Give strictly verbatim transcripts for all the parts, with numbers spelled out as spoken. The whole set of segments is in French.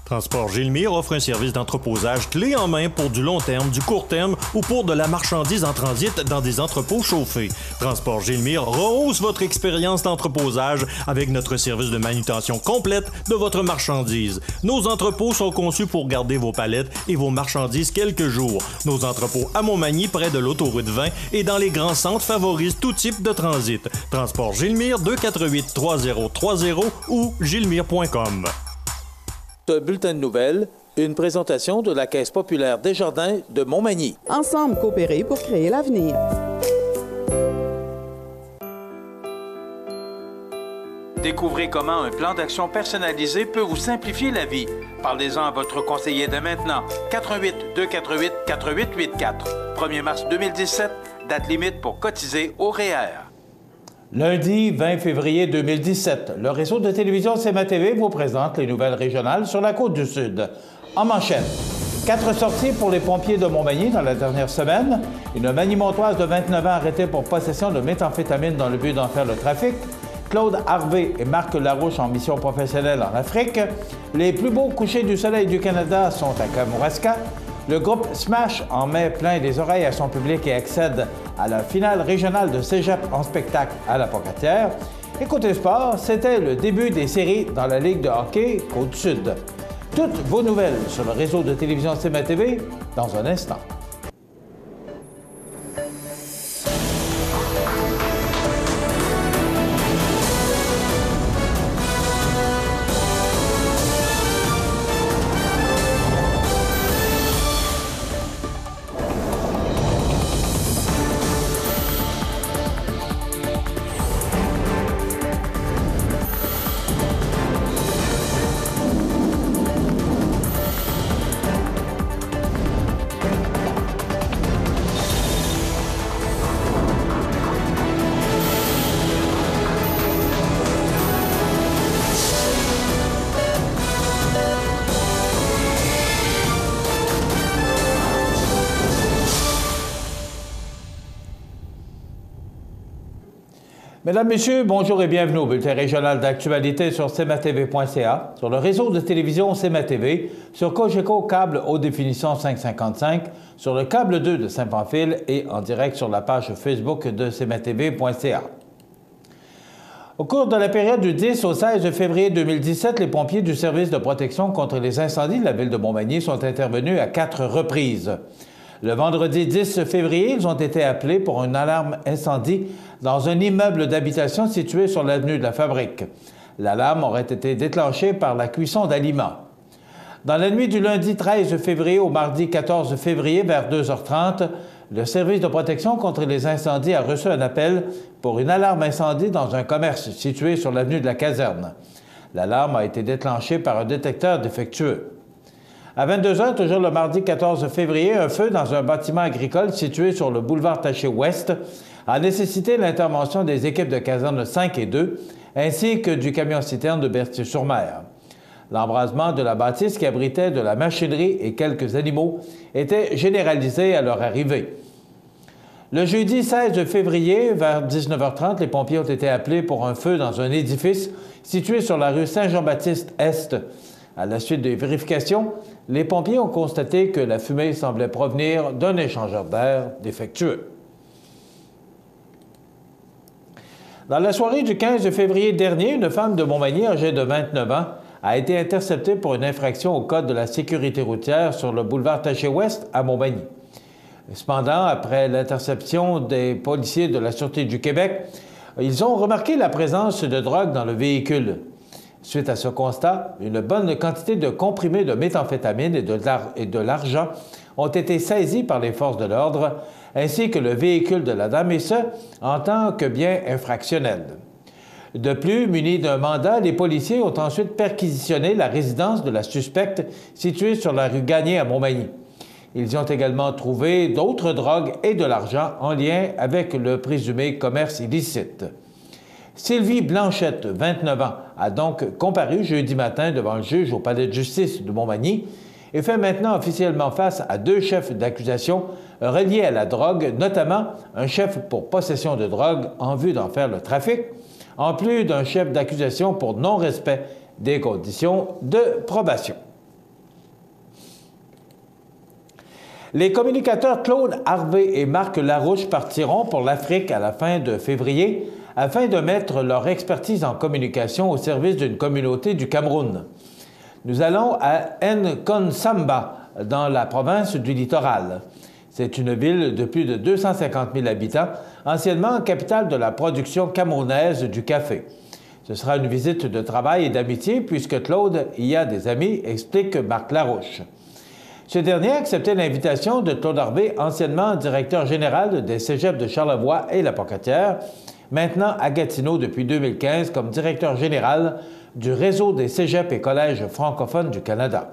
Transport Gilmire offre un service d'entreposage clé en main pour du long terme, du court terme ou pour de la marchandise en transit dans des entrepôts chauffés. Transport Gilmire rehausse votre expérience d'entreposage avec notre service de manutention complète de votre marchandise. Nos entrepôts sont conçus pour garder vos palettes et vos marchandises quelques jours. Nos entrepôts à Montmagny, près de l'autoroute vingt et dans les grands centres favorisent tout type de transit. Transport Gilmire, deux quatre huit trois zéro trois zéro ou gilmire point com. Ce bulletin de nouvelles, une présentation de la Caisse populaire Desjardins de Montmagny. Ensemble coopérer pour créer l'avenir. Découvrez comment un plan d'action personnalisé peut vous simplifier la vie. Parlez-en à votre conseiller dès maintenant. quatre un huit deux quatre huit quatre huit huit quatre. premier mars deux mille dix-sept, date limite pour cotiser au R E E R. Lundi vingt février deux mille dix-sept, le réseau de télévision C M A T V vous présente les nouvelles régionales sur la Côte-du-Sud. En manchette, quatre sorties pour les pompiers de Montmagny dans la dernière semaine. Une Magny-Montoise de vingt-neuf ans arrêtée pour possession de méthamphétamine dans le but d'en faire le trafic. Claude Harvey et Marc Larouche en mission professionnelle en Afrique. Les plus beaux couchers du soleil du Canada sont à Kamouraska. Le groupe Smash en met plein les oreilles à son public et accède à la finale régionale de cégep en spectacle à la Pocatière. Et côté sport, c'était le début des séries dans la Ligue de hockey Côte-Sud. Toutes vos nouvelles sur le réseau de télévision C M A T V dans un instant. Mesdames, Messieurs, bonjour et bienvenue au bulletin régional d'actualité sur C M A T V point C A, sur le réseau de télévision C M A T V, sur Cogeco câble haute définition cinq cent cinquante-cinq, sur le câble deux de Saint-Pamphile et en direct sur la page Facebook de C M A T V point C A. Au cours de la période du dix au seize février deux mille dix-sept, les pompiers du service de protection contre les incendies de la ville de Montmagny sont intervenus à quatre reprises. Le vendredi dix février, ils ont été appelés pour une alarme incendie dans un immeuble d'habitation situé sur l'avenue de la Fabrique. L'alarme aurait été déclenchée par la cuisson d'aliments. Dans la nuit du lundi treize février au mardi quatorze février, vers deux heures trente, le service de protection contre les incendies a reçu un appel pour une alarme incendie dans un commerce situé sur l'avenue de la Caserne. L'alarme a été déclenchée par un détecteur défectueux. À vingt-deux heures, toujours le mardi quatorze février, un feu dans un bâtiment agricole situé sur le boulevard Taché-Ouest a nécessité l'intervention des équipes de caserne cinq et deux, ainsi que du camion-citerne de Berthier-sur-Mer. L'embrasement de la bâtisse qui abritait de la machinerie et quelques animaux était généralisé à leur arrivée. Le jeudi seize février, vers dix-neuf heures trente, les pompiers ont été appelés pour un feu dans un édifice situé sur la rue Saint-Jean-Baptiste-Est. À la suite des vérifications, les pompiers ont constaté que la fumée semblait provenir d'un échangeur d'air défectueux. Dans la soirée du quinze février dernier, une femme de Montmagny âgée de vingt-neuf ans a été interceptée pour une infraction au code de la sécurité routière sur le boulevard Taché-Ouest à Montmagny. Cependant, après l'interception des policiers de la Sûreté du Québec, ils ont remarqué la présence de drogue dans le véhicule. Suite à ce constat, une bonne quantité de comprimés de méthamphétamine et de l'argent ont été saisis par les forces de l'ordre, ainsi que le véhicule de la dame, et ce, en tant que bien infractionnel. De plus, munis d'un mandat, les policiers ont ensuite perquisitionné la résidence de la suspecte située sur la rue Gagné à Montmagny. Ils y ont également trouvé d'autres drogues et de l'argent en lien avec le présumé commerce illicite. Sylvie Blanchette, vingt-neuf ans, a donc comparu jeudi matin devant le juge au palais de justice de Montmagny et fait maintenant officiellement face à deux chefs d'accusation reliés à la drogue, notamment un chef pour possession de drogue en vue d'en faire le trafic, en plus d'un chef d'accusation pour non-respect des conditions de probation. Les communicateurs Claude Harvey et Marc Larouche partiront pour l'Afrique à la fin de février afin de mettre leur expertise en communication au service d'une communauté du Cameroun. Nous allons à Nkonsamba, dans la province du Littoral. C'est une ville de plus de deux cent cinquante mille habitants, anciennement capitale de la production camerounaise du café. Ce sera une visite de travail et d'amitié puisque Claude y a des amis, explique Marc Larouche. Ce dernier a accepté l'invitation de Claude Harvey, anciennement directeur général des cégeps de Charlevoix et La Pocatière, maintenant à Gatineau depuis deux mille quinze comme directeur général du réseau des cégeps et collèges francophones du Canada.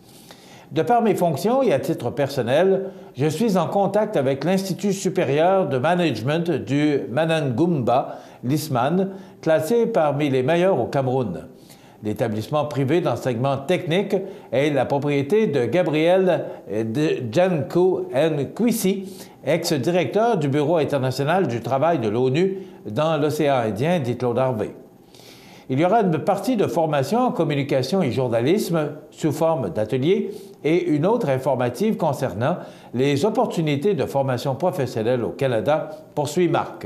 De par mes fonctions et à titre personnel, je suis en contact avec l'Institut supérieur de management du Manangumba, l'ISMAN, classé parmi les meilleurs au Cameroun. L'établissement privé d'enseignement technique est la propriété de Gabriel Djankou Nkwisi, ex-directeur du Bureau international du travail de l'ONU dans l'océan Indien, dit Claude Harvey. Il y aura une partie de formation en communication et journalisme sous forme d'atelier et une autre informative concernant les opportunités de formation professionnelle au Canada, poursuit Marc.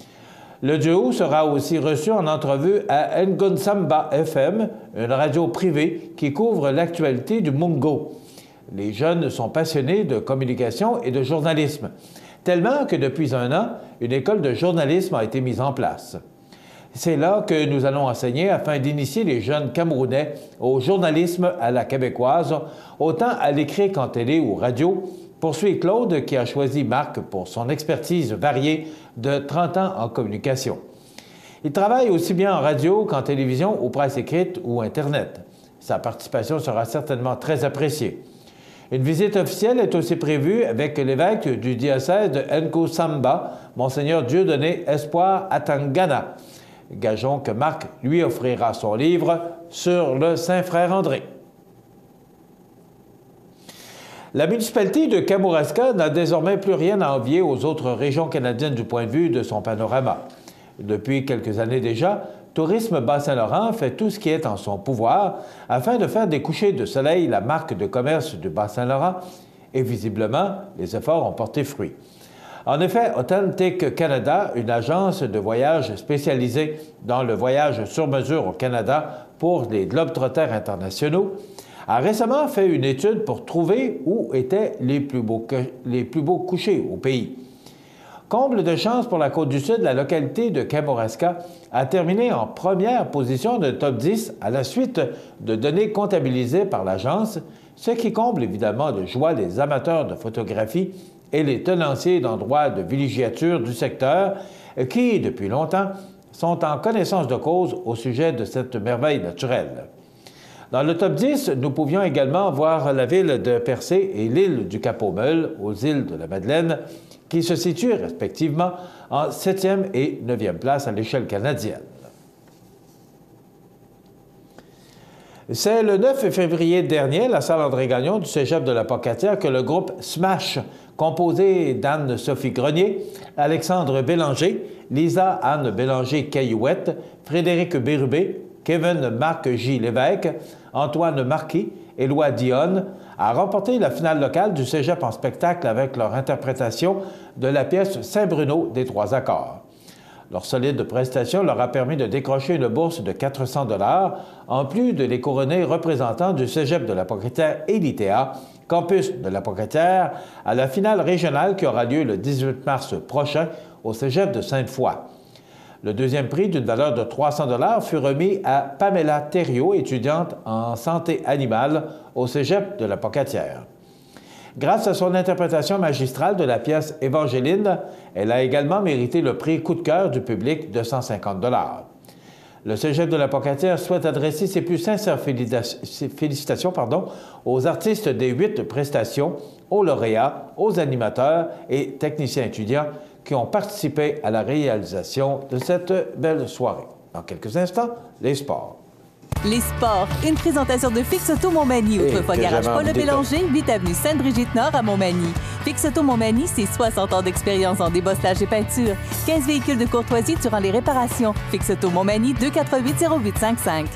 Le duo sera aussi reçu en entrevue à Nkonsamba F M, une radio privée qui couvre l'actualité du Mungo. Les jeunes sont passionnés de communication et de journalisme, tellement que depuis un an, une école de journalisme a été mise en place. C'est là que nous allons enseigner afin d'initier les jeunes Camerounais au journalisme à la québécoise, autant à l'écrit qu'en télé ou radio, poursuit Claude qui a choisi Marc pour son expertise variée de trente ans en communication. Il travaille aussi bien en radio qu'en télévision ou presse écrite ou Internet. Sa participation sera certainement très appréciée. Une visite officielle est aussi prévue avec l'évêque du diocèse de Nkonsamba, Monseigneur Dieudonné Espoir Atangana. Gageons que Marc lui offrira son livre sur le Saint-Frère André. La municipalité de Kamouraska n'a désormais plus rien à envier aux autres régions canadiennes du point de vue de son panorama. Depuis quelques années déjà, Tourisme Bas-Saint-Laurent fait tout ce qui est en son pouvoir afin de faire des couchers de soleil la marque de commerce du Bas-Saint-Laurent et visiblement, les efforts ont porté fruit. En effet, Authentic Canada, une agence de voyage spécialisée dans le voyage sur mesure au Canada pour les globetrotters internationaux, a récemment fait une étude pour trouver où étaient les plus beaux, les plus beaux couchers au pays. Comble de chance pour la Côte-du-Sud, la localité de Kamouraska a terminé en première position de top dix à la suite de données comptabilisées par l'agence, ce qui comble évidemment de joie les amateurs de photographie et les tenanciers d'endroits de villégiature du secteur qui, depuis longtemps, sont en connaissance de cause au sujet de cette merveille naturelle. Dans le top dix, nous pouvions également voir la ville de Percé et l'île du Cap-aux-Meules, aux îles de la Madeleine, qui se situent respectivement en septième et neuvième place à l'échelle canadienne. C'est le neuf février dernier, la salle André-Gagnon du cégep de la Pocatière, que le groupe SMASH, composé d'Anne-Sophie Grenier, Alexandre Bélanger, Lisa Anne Bélanger-Caillouette, Frédéric Bérubé, Kevin Marc J. Lévesque, Antoine Marquis, Éloi Dionne, a remporté la finale locale du cégep en spectacle avec leur interprétation de la pièce Saint-Bruno des Trois Accords. Leur solide prestation leur a permis de décrocher une bourse de quatre cents dollars, en plus de les couronner représentants du cégep de la Pocatière et l'I T A, campus de la Pocatière, à la finale régionale qui aura lieu le dix-huit mars prochain au cégep de Sainte-Foy. Le deuxième prix, d'une valeur de trois cents dollars, fut remis à Pamela Thériault, étudiante en santé animale au cégep de la Pocatière. Grâce à son interprétation magistrale de la pièce Évangéline, elle a également mérité le prix coup de cœur du public de cent cinquante dollars. Le cégep de la Pocatière souhaite adresser ses plus sincères félicitations pardon, aux artistes des huit prestations, aux lauréats, aux animateurs et techniciens étudiants qui ont participé à la réalisation de cette belle soirée. Dans quelques instants, les sports. Les sports, une présentation de Fix Auto Montmagny, autrefois garage Paul Bélanger, huit avenue Sainte-Brigitte-Nord à Montmagny. Fix Auto Montmagny, c'est soixante ans d'expérience en débosselage et peinture. quinze véhicules de courtoisie durant les réparations. Fix Auto Montmagny, deux cent quatre-vingt-huit zéro huit cinquante-cinq.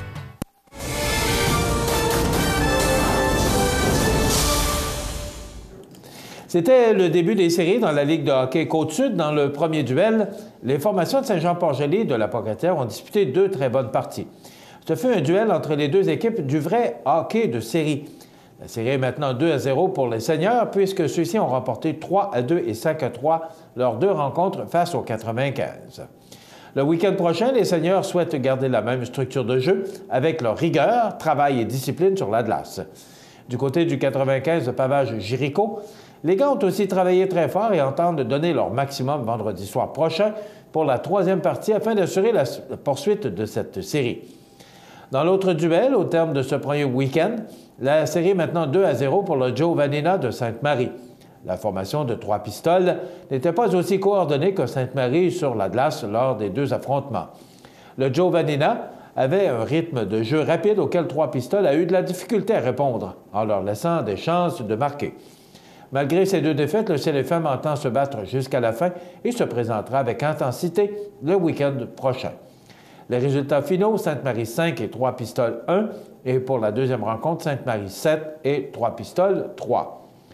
C'était le début des séries dans la Ligue de hockey Côte-Sud. Dans le premier duel, les formations de Saint-Jean-Port-Joli et de la Pocatière ont disputé deux très bonnes parties. Ce fut un duel entre les deux équipes du vrai hockey de série. La série est maintenant deux à zéro pour les seniors, puisque ceux-ci ont remporté trois à deux et cinq à trois leurs deux rencontres face aux quatre-vingt-quinze. Le week-end prochain, les seniors souhaitent garder la même structure de jeu avec leur rigueur, travail et discipline sur la glace. Du côté du quatre-vingt-quinze de Pavage-Jéricho, les gars ont aussi travaillé très fort et entendent donner leur maximum vendredi soir prochain pour la troisième partie afin d'assurer la poursuite de cette série. Dans l'autre duel, au terme de ce premier week-end, la série est maintenant deux à zéro pour le Giovannina de Sainte-Marie. La formation de trois pistoles n'était pas aussi coordonnée que Sainte-Marie sur la glace lors des deux affrontements. Le Giovannina avait un rythme de jeu rapide auquel trois pistoles a eu de la difficulté à répondre, en leur laissant des chances de marquer. Malgré ces deux défaites, le C L F M entend se battre jusqu'à la fin et se présentera avec intensité le week-end prochain. Les résultats finaux, Sainte-Marie cinq et trois pistoles un, et pour la deuxième rencontre, Sainte-Marie sept et trois pistoles trois.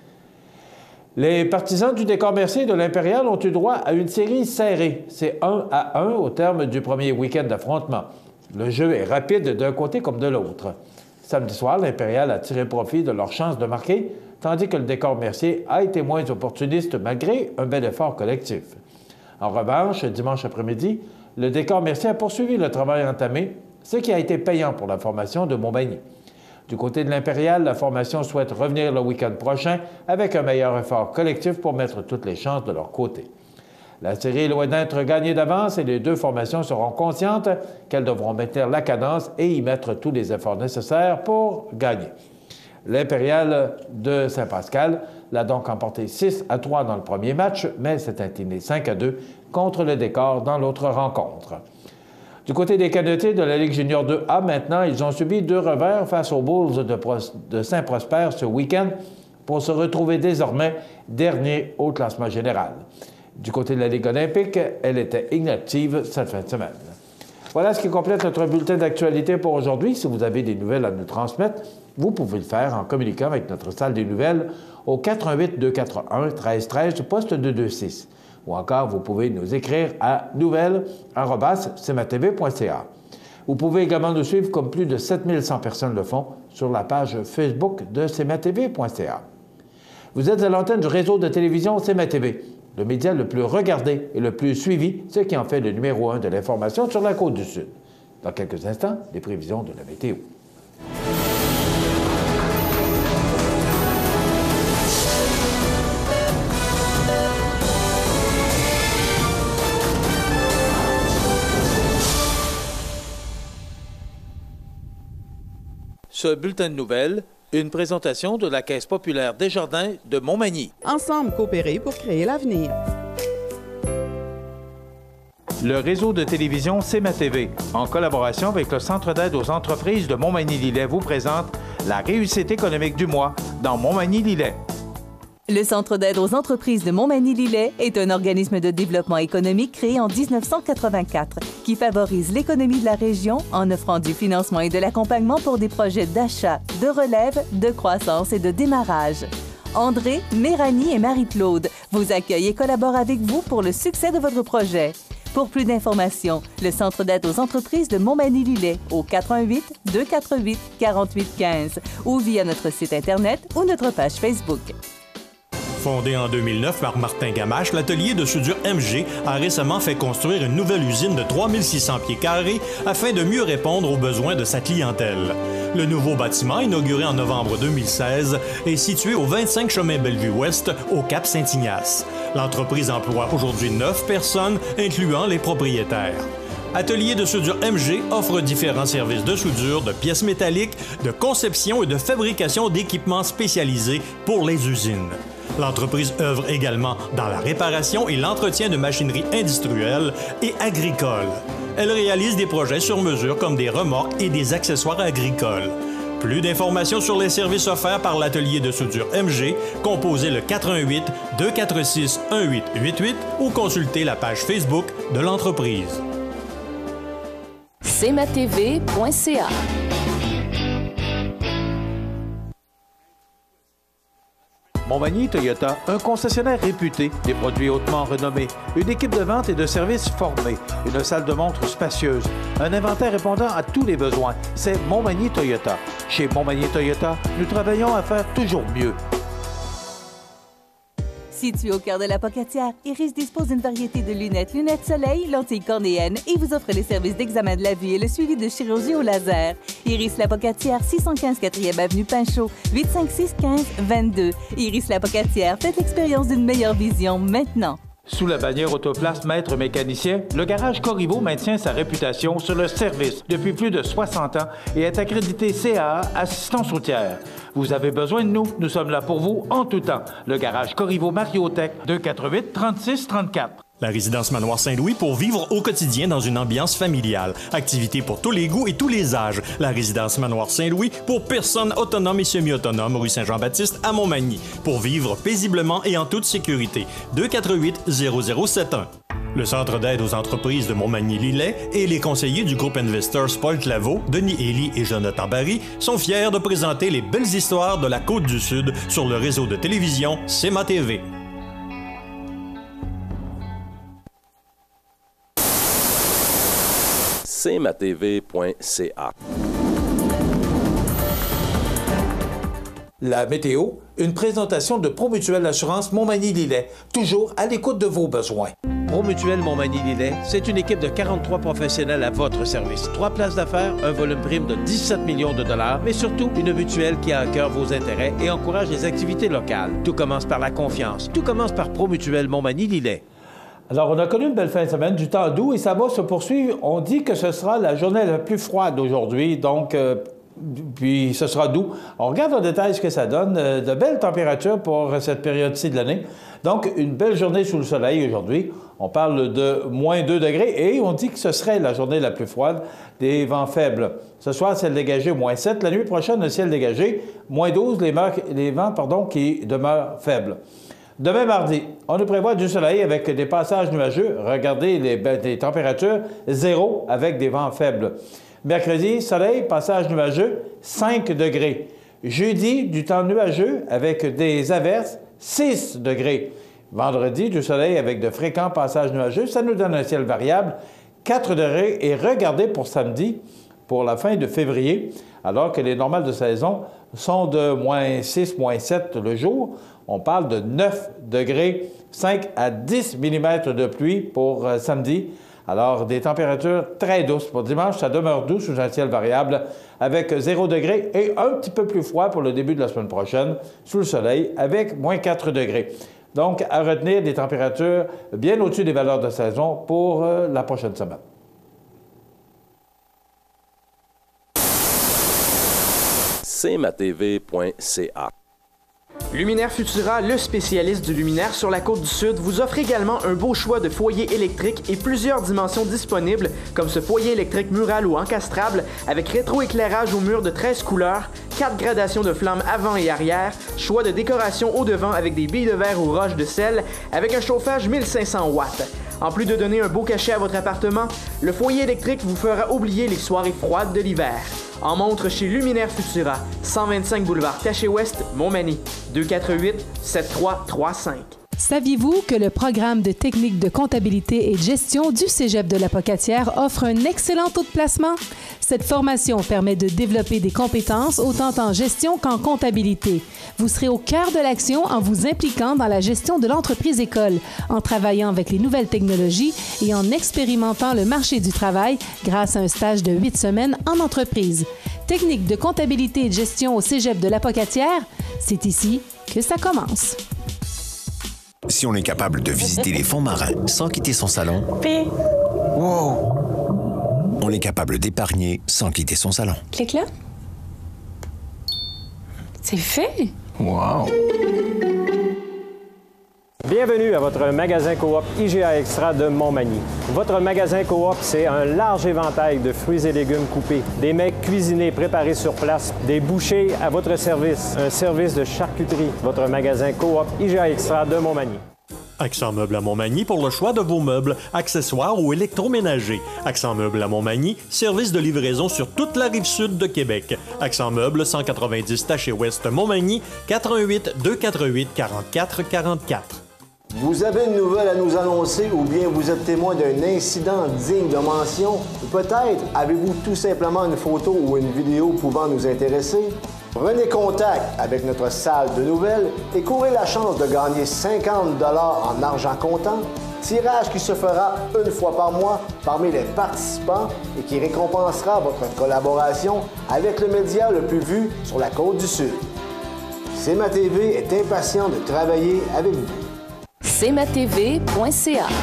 Les partisans du décor Mercier de l'Impérial ont eu droit à une série serrée. C'est un à un au terme du premier week-end d'affrontement. Le jeu est rapide d'un côté comme de l'autre. Samedi soir, l'Impérial a tiré profit de leur chance de marquer, tandis que le décor Mercier a été moins opportuniste malgré un bel effort collectif. En revanche, dimanche après-midi, le décor Mercier a poursuivi le travail entamé, ce qui a été payant pour la formation de Montmagny. Du côté de l'Impérial, la formation souhaite revenir le week-end prochain avec un meilleur effort collectif pour mettre toutes les chances de leur côté. La série est loin d'être gagnée d'avance et les deux formations seront conscientes qu'elles devront maintenir la cadence et y mettre tous les efforts nécessaires pour gagner. L'Impérial de Saint-Pascal l'a donc emporté six à trois dans le premier match, mais s'est incliné cinq à deux contre le décor dans l'autre rencontre. Du côté des cadetés de la Ligue junior deux A, maintenant, ils ont subi deux revers face aux Bulls de, de Saint-Prosper ce week-end pour se retrouver désormais dernier au classement général. Du côté de la Ligue olympique, elle était inactive cette fin de semaine. Voilà ce qui complète notre bulletin d'actualité pour aujourd'hui. Si vous avez des nouvelles à nous transmettre, vous pouvez le faire en communiquant avec notre salle des nouvelles au quatre un huit deux quatre un un trois un trois, poste deux deux six. Ou encore, vous pouvez nous écrire à nouvelles arobase c m a t v point c a. Vous pouvez également nous suivre, comme plus de sept mille cent personnes le font, sur la page Facebook de c m a t v point c a. Vous êtes à l'antenne du réseau de télévision C M A T V, le média le plus regardé et le plus suivi, ce qui en fait le numéro un de l'information sur la Côte-du-Sud. Dans quelques instants, les prévisions de la météo. Ce bulletin de nouvelles, une présentation de la Caisse populaire Desjardins de Montmagny. Ensemble coopérer pour créer l'avenir. Le réseau de télévision C M A T V, en collaboration avec le Centre d'aide aux entreprises de Montmagny-Lillet, vous présente la réussite économique du mois dans Montmagny-Lillet. Le Centre d'aide aux entreprises de Montmagny-Lillet est un organisme de développement économique créé en dix-neuf cent quatre-vingt-quatre qui favorise l'économie de la région en offrant du financement et de l'accompagnement pour des projets d'achat, de relève, de croissance et de démarrage. André, Méranie et Marie-Claude vous accueillent et collaborent avec vous pour le succès de votre projet. Pour plus d'informations, le Centre d'aide aux entreprises de Montmagny-Lillet au quatre un huit deux quatre huit quatre huit un cinq ou via notre site Internet ou notre page Facebook. Fondé en deux mille neuf par Martin Gamache, l'atelier de soudure M G a récemment fait construire une nouvelle usine de trois mille six cents pieds carrés afin de mieux répondre aux besoins de sa clientèle. Le nouveau bâtiment, inauguré en novembre deux mille seize, est situé au vingt-cinq chemin Bellevue-Ouest, au Cap Saint-Ignace. L'entreprise emploie aujourd'hui neuf personnes, incluant les propriétaires. Atelier de soudure M G offre différents services de soudure, de pièces métalliques, de conception et de fabrication d'équipements spécialisés pour les usines. L'entreprise œuvre également dans la réparation et l'entretien de machinerie industrielle et agricole. Elle réalise des projets sur mesure comme des remorques et des accessoires agricoles. Plus d'informations sur les services offerts par l'atelier de soudure M G, composez le quatre un huit deux quatre six un huit huit huit ou consultez la page Facebook de l'entreprise. c m a t v point c a Montmagny Toyota, un concessionnaire réputé, des produits hautement renommés, une équipe de vente et de services formée, une salle de montre spacieuse, un inventaire répondant à tous les besoins. C'est Montmagny Toyota. Chez Montmagny Toyota, nous travaillons à faire toujours mieux. Situé au cœur de la Pocatière, Iris dispose d'une variété de lunettes, lunettes soleil, lentilles cornéennes et vous offre les services d'examen de la vue et le suivi de chirurgie au laser. Iris La Pocatière, six cent quinze quatrième avenue Pinchot, huit cinq six quinze vingt-deux. Iris La Pocatière, faites l'expérience d'une meilleure vision maintenant. Sous la bannière Autoplace Maître Mécanicien, le garage Corriveau maintient sa réputation sur le service depuis plus de soixante ans et est accrédité C A A Assistance routière. Vous avez besoin de nous, nous sommes là pour vous en tout temps. Le garage Corriveau Mariotech, deux quatre huit, trente-six trente-quatre. La résidence Manoir Saint-Louis pour vivre au quotidien dans une ambiance familiale. Activités pour tous les goûts et tous les âges. La résidence Manoir Saint-Louis pour personnes autonomes et semi-autonomes, rue Saint-Jean-Baptiste à Montmagny. Pour vivre paisiblement et en toute sécurité. deux quatre huit, zéro zéro sept un. Le Centre d'aide aux entreprises de Montmagny-Lillet et les conseillers du groupe Investors Paul Claveau, Denis Élie et Jonathan Barry sont fiers de présenter les belles histoires de la Côte-du-Sud sur le réseau de télévision C M A T V. C M A T V point C A. La météo, une présentation de Promutuelle Assurance Montmagny-Lillet, toujours à l'écoute de vos besoins. Promutuelle Montmagny-Lillet, c'est une équipe de quarante-trois professionnels à votre service. Trois places d'affaires, un volume prime de dix-sept millions de dollars, mais surtout une mutuelle qui a à cœur vos intérêts et encourage les activités locales. Tout commence par la confiance. Tout commence par Promutuelle Montmagny-Lillet. Alors, on a connu une belle fin de semaine, du temps doux, et ça va se poursuivre. On dit que ce sera la journée la plus froide aujourd'hui, donc, euh, puis ce sera doux. On regarde en détail ce que ça donne. Euh, de belles températures pour cette période-ci de l'année. Donc, une belle journée sous le soleil aujourd'hui. On parle de moins deux degrés et on dit que ce serait la journée la plus froide, des vents faibles. Ce soir, ciel dégagé, moins sept. La nuit prochaine, le ciel dégagé, moins douze, les, les vents pardon, qui demeurent faibles. Demain mardi, on nous prévoit du soleil avec des passages nuageux. Regardez les, les températures, zéro avec des vents faibles. Mercredi, soleil, passage nuageux, cinq degrés. Jeudi, du temps nuageux avec des averses, six degrés. Vendredi, du soleil avec de fréquents passages nuageux. Ça nous donne un ciel variable, quatre degrés. Et regardez pour samedi, pour la fin de février, alors que les normales de saison sont de moins six, moins sept le jour, on parle de neuf degrés, cinq à dix millimètres de pluie pour euh, samedi. Alors, des températures très douces. Pour dimanche, ça demeure doux sous un ciel variable avec zéro degré et un petit peu plus froid pour le début de la semaine prochaine, sous le soleil, avec moins quatre degrés. Donc, à retenir des températures bien au-dessus des valeurs de saison pour euh, la prochaine semaine. C M A T V point C A. Luminaire Futura, le spécialiste du luminaire sur la Côte-du-Sud, vous offre également un beau choix de foyers électriques et plusieurs dimensions disponibles, comme ce foyer électrique mural ou encastrable, avec rétroéclairage au mur de treize couleurs, quatre gradations de flammes avant et arrière, choix de décoration au devant avec des billes de verre ou roches de sel, avec un chauffage mille cinq cents watts. En plus de donner un beau cachet à votre appartement, le foyer électrique vous fera oublier les soirées froides de l'hiver. En montre chez Luminaire Futura, cent vingt-cinq boulevard Taché-Ouest, Montmagny, deux quatre huit, sept trois trois cinq. Saviez-vous que le programme de technique de comptabilité et de gestion du Cégep de la Pocatière offre un excellent taux de placement? Cette formation permet de développer des compétences autant en gestion qu'en comptabilité. Vous serez au cœur de l'action en vous impliquant dans la gestion de l'entreprise-école, en travaillant avec les nouvelles technologies et en expérimentant le marché du travail grâce à un stage de huit semaines en entreprise. Technique de comptabilité et de gestion au Cégep de la Pocatière, c'est ici que ça commence. Si on est capable de visiter les fonds marins sans quitter son salon, wow, on est capable d'épargner sans quitter son salon. Clique là. C'est fait! Wow! Bienvenue à votre magasin Coop I G A Extra de Montmagny. Votre magasin Coop, c'est un large éventail de fruits et légumes coupés, des mets cuisinés préparés sur place, des bouchées à votre service, un service de charcuterie. Votre magasin Coop I G A Extra de Montmagny. Accent Meubles à Montmagny pour le choix de vos meubles, accessoires ou électroménagers. Accent Meubles à Montmagny, service de livraison sur toute la rive sud de Québec. Accent Meubles, cent quatre-vingt-dix Taché Ouest Montmagny, quatre un huit, deux quatre huit, quarante-quatre quarante-quatre. Vous avez une nouvelle à nous annoncer ou bien vous êtes témoin d'un incident digne de mention? Ou peut-être avez-vous tout simplement une photo ou une vidéo pouvant nous intéresser? Prenez contact avec notre salle de nouvelles et courez la chance de gagner cinquante dollars en argent comptant, tirage qui se fera une fois par mois parmi les participants et qui récompensera votre collaboration avec le média le plus vu sur la Côte-du-Sud. C M A T V est impatient de travailler avec vous. C M A T V point C A.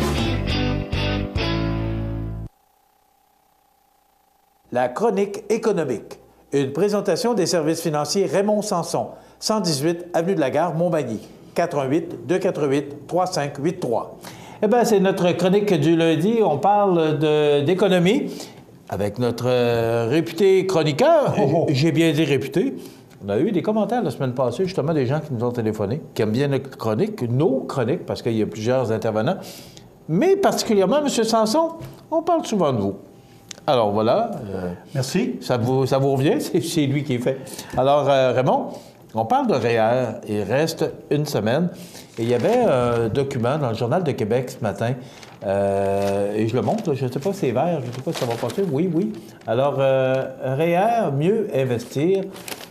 La chronique économique. Une présentation des services financiers Raymond Sanson, cent dix-huit avenue de la Gare, Montmagny, quatre un huit, deux quatre huit, trois cinq huit trois. Eh bien, c'est notre chronique du lundi. On parle de, d'économie avec notre euh, réputé chroniqueur. Oh, oh. J'ai bien dit réputé. On a eu des commentaires la semaine passée, justement, des gens qui nous ont téléphoné, qui aiment bien notre chronique, nos chroniques, parce qu'il y a plusieurs intervenants. Mais particulièrement, M. Sanson, on parle souvent de vous. Alors voilà. Euh, Merci. Ça vous, ça vous revient? C'est, c'est lui qui est fait. Alors, euh, Raymond, on parle de R E E R. Il reste une semaine. Et il y avait un document dans le Journal de Québec ce matin. Euh, et je le montre. Je ne sais pas si c'est vert. Je ne sais pas si ça va passer. Oui, oui. Alors, euh, R E E R, mieux investir.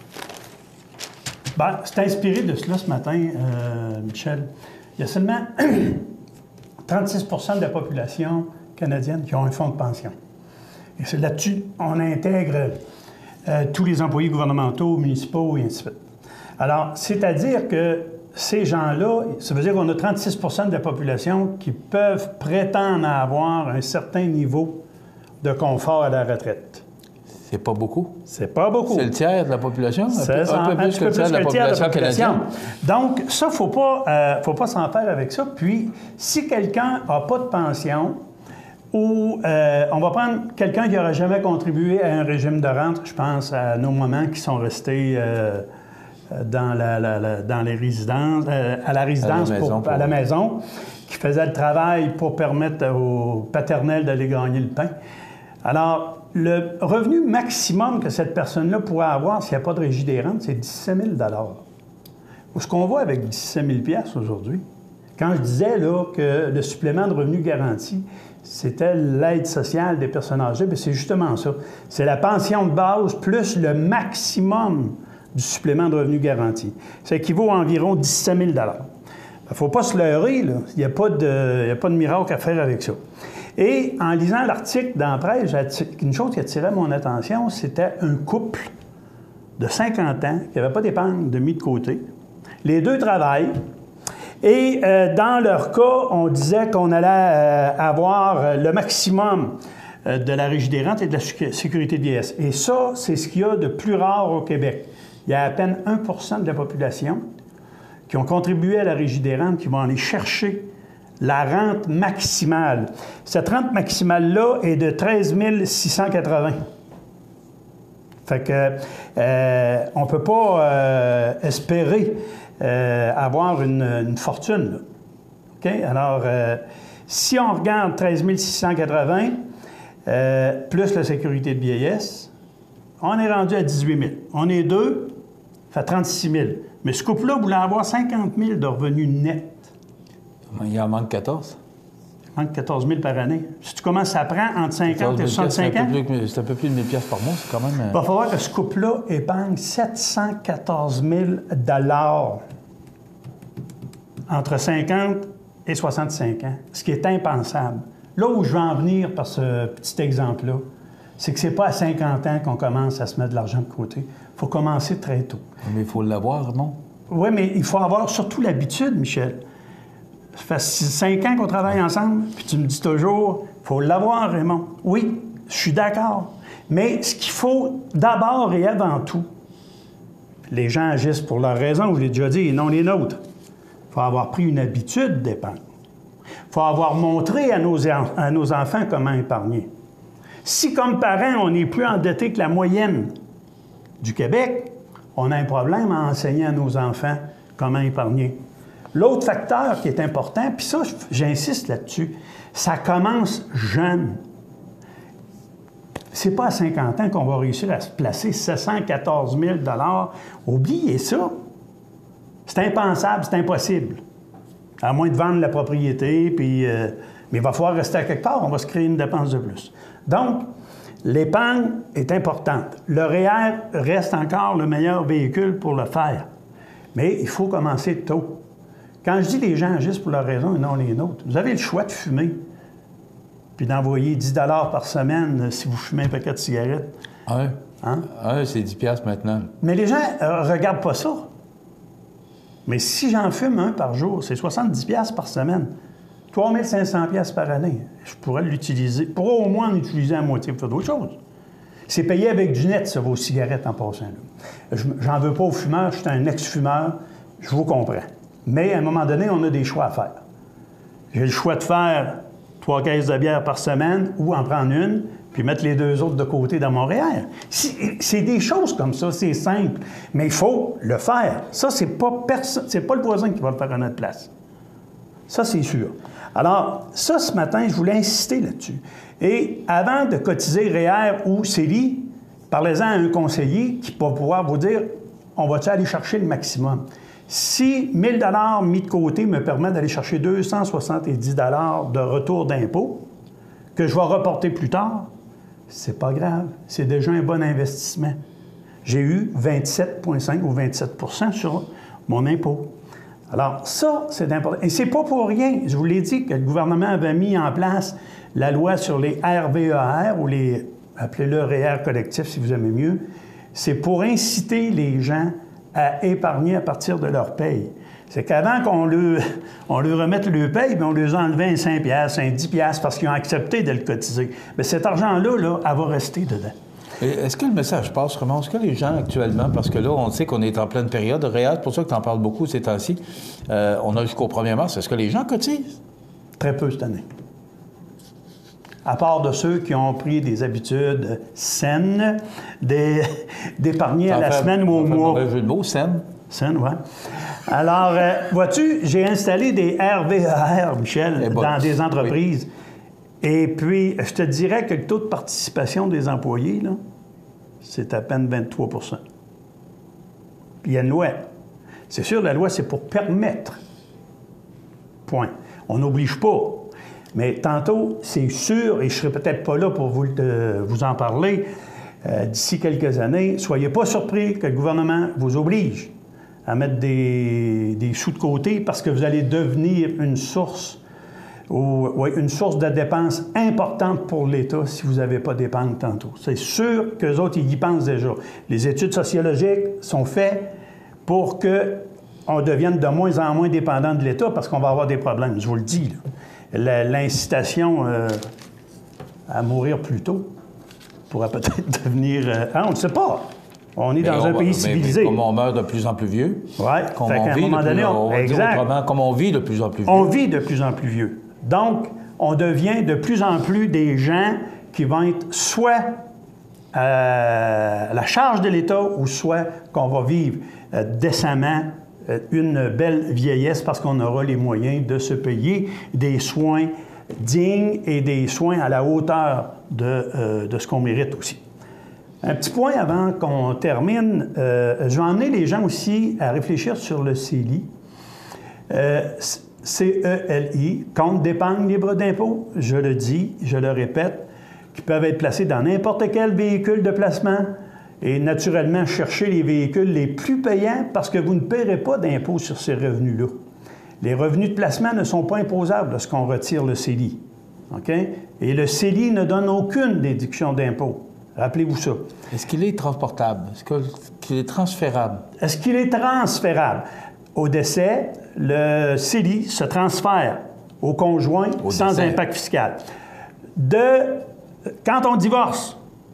Bien, c'est inspiré de cela ce matin, euh, Michel. Il y a seulement trente-six pour cent de la population canadienne qui ont un fonds de pension. Et c'est là-dessus on intègre euh, tous les employés gouvernementaux, municipaux et ainsi de suite. Alors, c'est-à-dire que ces gens-là, ça veut dire qu'on a trente-six pour cent de la population qui peuvent prétendre à avoir un certain niveau de confort à la retraite. C'est pas beaucoup? C'est pas beaucoup. C'est le tiers de la population? C'est un peu, un peu plus, que, plus que le tiers de la population canadienne. Donc, ça, il ne faut pas, euh, faut pas s'en faire avec ça. Puis, si quelqu'un n'a pas de pension, ou euh, on va prendre quelqu'un qui n'aurait jamais contribué à un régime de rente, je pense à nos mamans qui sont restés euh, dans, la, la, la, dans les résidences, euh, à la résidence, à la, maison, pour, à la maison, qui faisaient le travail pour permettre aux paternels d'aller gagner le pain. Alors, le revenu maximum que cette personne-là pourrait avoir s'il n'y a pas de régie des rentes, c'est dix-sept mille dollars. Ce qu'on voit avec dix-sept mille dollars aujourd'hui, quand je disais là, que le supplément de revenu garanti, c'était l'aide sociale des personnes âgées, bien, c'est justement ça. C'est la pension de base plus le maximum du supplément de revenu garanti. Ça équivaut à environ dix-sept mille dollars. Il ne faut pas se leurrer, là. Il n'y a pas de, il n'y a pas de miracle à faire avec ça. Et en lisant l'article dans la presse, une chose qui attirait mon attention, c'était un couple de cinquante ans qui n'avait pas d'épargne de mis de côté. Les deux travaillent. Et euh, dans leur cas, on disait qu'on allait euh, avoir le maximum euh, de la Régie des rentes et de la sécurité de vieillesse. Et ça, c'est ce qu'il y a de plus rare au Québec. Il y a à peine un pour cent de la population qui ont contribué à la Régie des rentes, qui vont aller chercher la rente maximale. Cette rente maximale-là est de treize mille six cent quatre-vingts. Fait que euh, on ne peut pas euh, espérer euh, avoir une, une fortune. Là. OK? Alors, euh, si on regarde treize mille six cent quatre-vingts, euh, plus la sécurité de vieillesse, on est rendu à dix-huit mille. On est deux, ça fait trente-six mille. Mais ce couple-là voulait avoir cinquante mille de revenus nets. Il en manque quatorze. Il manque quatorze mille par année. Si tu commences à prendre entre cinquante et soixante-cinq ans... C'est un peu plus de mille dollars par mois, c'est quand même... Il va falloir que ce couple-là épargne sept cent quatorze mille dollars entre cinquante et soixante-cinq ans, ce qui est impensable. Là où je veux en venir par ce petit exemple-là, c'est que c'est pas à cinquante ans qu'on commence à se mettre de l'argent de côté. Il faut commencer très tôt. Mais il faut l'avoir, Raymond. Oui, mais il faut avoir surtout l'habitude, Michel. Ça fait cinq ans qu'on travaille ensemble, puis tu me dis toujours, il faut l'avoir, Raymond. Oui, je suis d'accord. Mais ce qu'il faut d'abord et avant tout, les gens agissent pour leurs raisons, je l'ai déjà dit, et non les nôtres. Il faut avoir pris une habitude d'épargne. Il faut avoir montré à nos, à nos enfants comment épargner. Si, comme parents, on est plus endetté que la moyenne du Québec, on a un problème à enseigner à nos enfants comment épargner. L'autre facteur qui est important, puis ça, j'insiste là-dessus, ça commence jeune. C'est pas à cinquante ans qu'on va réussir à se placer sept cent quatorze mille dollars. Oubliez ça. C'est impensable, c'est impossible. À moins de vendre la propriété, puis... Euh, mais il va falloir rester à quelque part, on va se créer une dépense de plus. Donc, l'épargne est importante. Le R E E R reste encore le meilleur véhicule pour le faire. Mais il faut commencer tôt. Quand je dis les gens agissent pour leurs raisons et non les nôtres, vous avez le choix de fumer, puis d'envoyer dix dollars par semaine si vous fumez un paquet de cigarettes. Un. Hein? Un, c'est dix piastres maintenant. Mais les gens ne euh, regardent pas ça. Mais si j'en fume un par jour, c'est soixante-dix piastres par semaine. trois mille cinq cents piastres par année. Je pourrais l'utiliser, pour au moins en utiliser à moitié pour faire d'autres choses. C'est payé avec du net, ça, vos cigarettes en passant. Là. J'en veux pas aux fumeurs, je suis un ex-fumeur, je vous comprends. Mais à un moment donné, on a des choix à faire. J'ai le choix de faire trois caisses de bière par semaine ou en prendre une, puis mettre les deux autres de côté dans mon R E E R. C'est des choses comme ça, c'est simple, mais il faut le faire. Ça, c'est pas personne, c'est pas le voisin qui va le faire à notre place. Ça, c'est sûr. Alors, ça, ce matin, je voulais insister là-dessus. Et avant de cotiser R E E R ou C E L I, parlez-en à un conseiller qui va pouvoir vous dire, on va-tu aller chercher le maximum? Si mille dollars mis de côté me permet d'aller chercher deux cent soixante-dix dollars de retour d'impôt, que je vais reporter plus tard, c'est pas grave. C'est déjà un bon investissement. J'ai eu vingt-sept virgule cinq ou vingt-sept pour cent sur mon impôt. Alors, ça, c'est important. Et c'est pas pour rien. Je vous l'ai dit que le gouvernement avait mis en place la loi sur les R V E E R, ou les, appelez-le R E E R collectif si vous aimez mieux. C'est pour inciter les gens à épargner à partir de leur paye. C'est qu'avant qu'on leur, on leur remette le paye, bien, on leur enlevait un cinq piastres, un dix piastres parce qu'ils ont accepté de le cotiser. Mais cet argent-là, là, elle va rester dedans. Est-ce que le message passe vraiment? Est-ce que les gens actuellement, parce que là, on sait qu'on est en pleine période de R E E R, c'est pour ça que tu en parles beaucoup ces temps-ci, euh, on a jusqu'au premier mars, est-ce que les gens cotisent? Très peu cette année. À part de ceux qui ont pris des habitudes saines, d'épargner à la fait, semaine ou au mois. Un jeu de mots, saine. Saine, oui. Alors, euh, vois-tu, j'ai installé des R V E E R, Michel, bon, dans des entreprises. Oui. Et puis, je te dirais que le taux de participation des employés, là, c'est à peine vingt-trois pour cent. Puis il y a une loi. C'est sûr, la loi, c'est pour permettre. Point. On n'oblige pas. Mais tantôt, c'est sûr, et je ne serai peut-être pas là pour vous, euh, vous en parler, euh, d'ici quelques années, soyez pas surpris que le gouvernement vous oblige à mettre des, des sous de côté parce que vous allez devenir une source, ou, ouais, une source de dépenses importante pour l'État si vous n'avez pas d'épargne tantôt. C'est sûr qu'eux autres, ils y pensent déjà. Les études sociologiques sont faites pour qu'on devienne de moins en moins dépendant de l'État parce qu'on va avoir des problèmes, je vous le dis, là. L'incitation euh, à mourir plus tôt pourrait peut-être devenir... Euh, ah, on ne sait pas. On est mais dans on un va, pays civilisé. Mais, mais comme on meurt de plus en plus vieux. Oui. Comme on vit de plus, on, exact. Comme on vit de plus en plus vieux. On vit de plus en plus vieux. Donc, on devient de plus en plus des gens qui vont être soit à la charge de l'État ou soit qu'on va vivre euh, décemment une belle vieillesse parce qu'on aura les moyens de se payer des soins dignes et des soins à la hauteur de, euh, de ce qu'on mérite aussi. Un petit point avant qu'on termine, euh, je vais emmener les gens aussi à réfléchir sur le C E L I. Euh, C E L I, compte d'épargne libre d'impôt, je le dis, je le répète, qui peuvent être placés dans n'importe quel véhicule de placement. Et naturellement, chercher les véhicules les plus payants parce que vous ne paierez pas d'impôt sur ces revenus-là. Les revenus de placement ne sont pas imposables lorsqu'on retire le C E L I. Okay? Et le C E L I ne donne aucune déduction d'impôt. Rappelez-vous ça. Est-ce qu'il est transportable? Est-ce qu'il est transférable? Est-ce qu'il est transférable? Au décès, le C E L I se transfère au conjoint au sans décès. Impact fiscal. De, quand on divorce,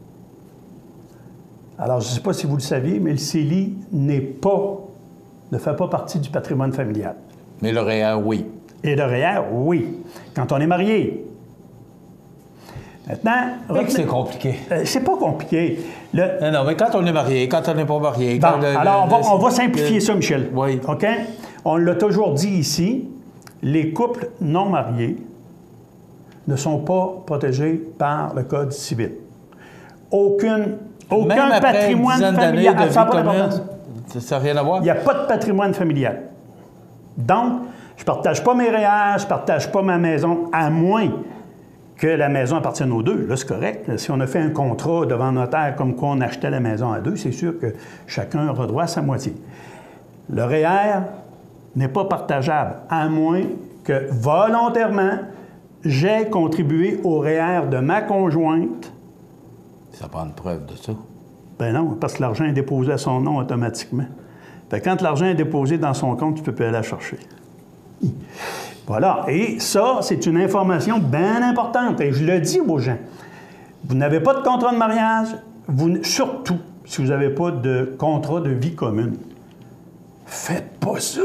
alors, je ne sais pas si vous le saviez, mais le C E L I n'est pas, ne fait pas partie du patrimoine familial. Mais le R E E R, oui. Et le R E E R, oui. Quand on est marié. Maintenant... Retenez... c'est compliqué. Euh, c'est pas compliqué. Le... Non, non, mais quand on est marié, quand on n'est pas marié... Bon, quand le, alors, le, on, va, le, on va simplifier le... ça, Michel. Oui. OK? On l'a toujours dit ici, les couples non mariés ne sont pas protégés par le Code civil. Aucune, aucun Même après patrimoine une dizaine familial. d'années de Ça n'a vie pas commune, d'importance. ça n'a rien à voir? Il n'y a pas de patrimoine familial. Donc, je ne partage pas mes R E E R, je ne partage pas ma maison, à moins que la maison appartienne aux deux. Là, c'est correct. Si on a fait un contrat devant notaire comme quoi on achetait la maison à deux, c'est sûr que chacun aura droit à sa moitié. Le R E E R n'est pas partageable, à moins que volontairement, j'ai contribué au R E E R de ma conjointe. Ça prend une preuve de ça. Ben non, parce que l'argent est déposé à son nom automatiquement. Fait que quand l'argent est déposé dans son compte, tu ne peux plus aller la chercher. Voilà. Et ça, c'est une information bien importante. Et je le dis aux gens. Vous n'avez pas de contrat de mariage, vous, surtout si vous n'avez pas de contrat de vie commune. Faites pas ça!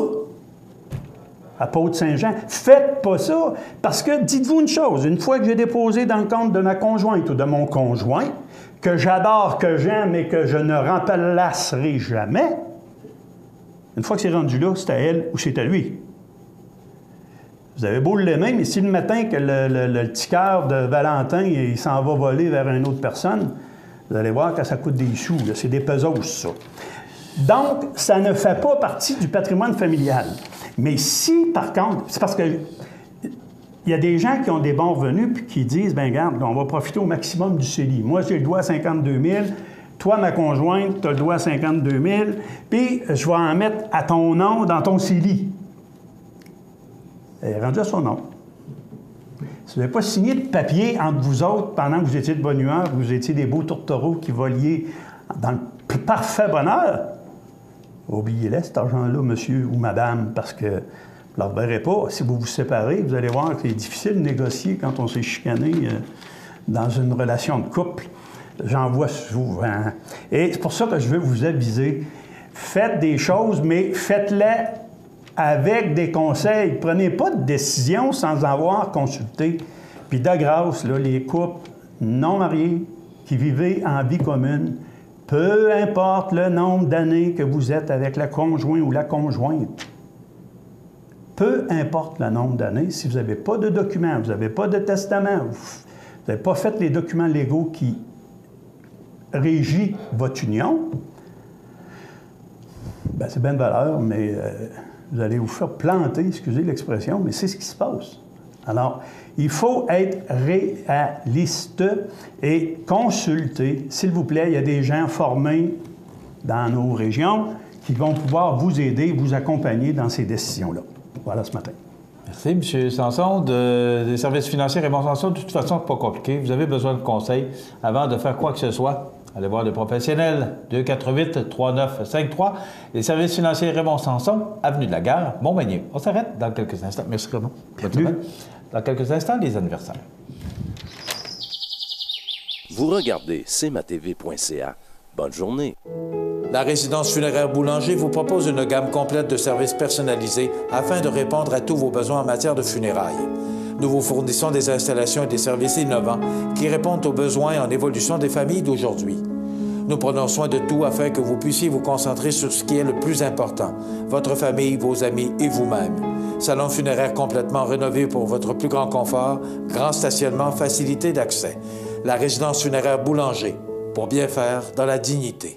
À Port-Saint-Jean, faites pas ça! Parce que, dites-vous une chose, une fois que j'ai déposé dans le compte de ma conjointe ou de mon conjoint, que j'adore, que j'aime et que je ne remplacerai jamais, une fois que c'est rendu là, c'est à elle ou c'est à lui. Vous avez beau l'aimer, mais si le matin que le, le, le petit cœur de Valentin il s'en va voler vers une autre personne, vous allez voir que ça coûte des sous. C'est des pesos, ça. Donc, ça ne fait pas partie du patrimoine familial. Mais si, par contre, c'est parce que il y a des gens qui ont des bons revenus puis qui disent, bien, regarde, on va profiter au maximum du C E L I. Moi, j'ai le droit à cinquante-deux mille. Toi, ma conjointe, tu as le droit à cinquante-deux mille. Puis, je vais en mettre à ton nom dans ton C E L I. Elle est rendue à son nom. Si vous n'avez pas signé de papier entre vous autres pendant que vous étiez de bonne humeur, que vous étiez des beaux tourtereaux qui voliez dans le parfait bonheur, oubliez-le, cet argent-là, monsieur ou madame, parce que vous ne le reverrez pas. Si vous vous séparez, vous allez voir que c'est difficile de négocier quand on s'est chicané euh, dans une relation de couple. J'en vois souvent. Et c'est pour ça que je veux vous aviser. Faites des choses, mais faites-les avec des conseils. Prenez pas de décision sans avoir consulté. Puis de grâce, là, les couples non mariés qui vivent en vie commune, peu importe le nombre d'années que vous êtes avec la conjointe ou la conjointe, peu importe le nombre d'années, si vous n'avez pas de documents, vous n'avez pas de testament, vous n'avez pas fait les documents légaux qui régissent votre union, bien, c'est bien de valeur, mais euh, vous allez vous faire planter, excusez l'expression, mais c'est ce qui se passe. Alors, il faut être réaliste et consulter. S'il vous plaît, il y a des gens formés dans nos régions qui vont pouvoir vous aider, vous accompagner dans ces décisions-là. Voilà ce matin. Merci, M. Sanson. De, des services financiers Raymond Sanson, de toute façon, pas compliqué. Vous avez besoin de conseils avant de faire quoi que ce soit. Allez voir des professionnels. deux quatre huit, trois neuf cinq trois. Les services financiers Raymond Sanson, avenue de la Gare, Montmagny. On s'arrête dans quelques instants. Merci, Raymond. Bonne semaine. Dans quelques instants, les anniversaires. Vous regardez c m a t v point c a. Bonne journée. La résidence funéraire Boulanger vous propose une gamme complète de services personnalisés afin de répondre à tous vos besoins en matière de funérailles. Nous vous fournissons des installations et des services innovants qui répondent aux besoins en évolution des familles d'aujourd'hui. Nous prenons soin de tout afin que vous puissiez vous concentrer sur ce qui est le plus important, votre famille, vos amis et vous-même. Salon funéraire complètement rénové pour votre plus grand confort, grand stationnement, facilité d'accès. La résidence funéraire Boulanger, pour bien faire dans la dignité.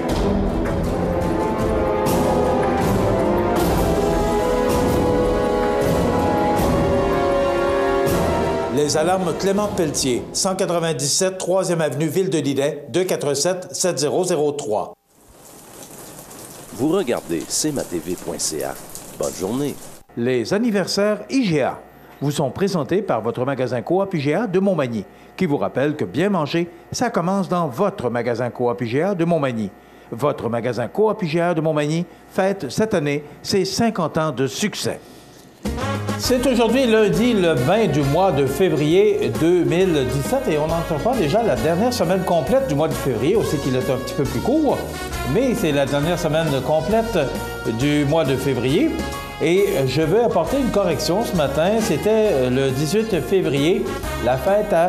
Les alarmes Clément Pelletier, cent quatre-vingt-dix-sept, troisième avenue Ville de Lillet, deux quatre sept, sept zéro zéro trois. Vous regardez c m a t v point c a. Bonne journée. Les anniversaires I G A vous sont présentés par votre magasin Coop I G A de Montmagny, qui vous rappelle que bien manger, ça commence dans votre magasin Coop I G A de Montmagny. Votre magasin Coop I G A de Montmagny fête cette année ses cinquante ans de succès. C'est aujourd'hui lundi, le vingt du mois de février deux mille dix-sept et on entreprend déjà la dernière semaine complète du mois de février. On sait qu'il est un petit peu plus court, mais c'est la dernière semaine complète du mois de février. Et je veux apporter une correction ce matin. C'était le dix-huit février, la fête à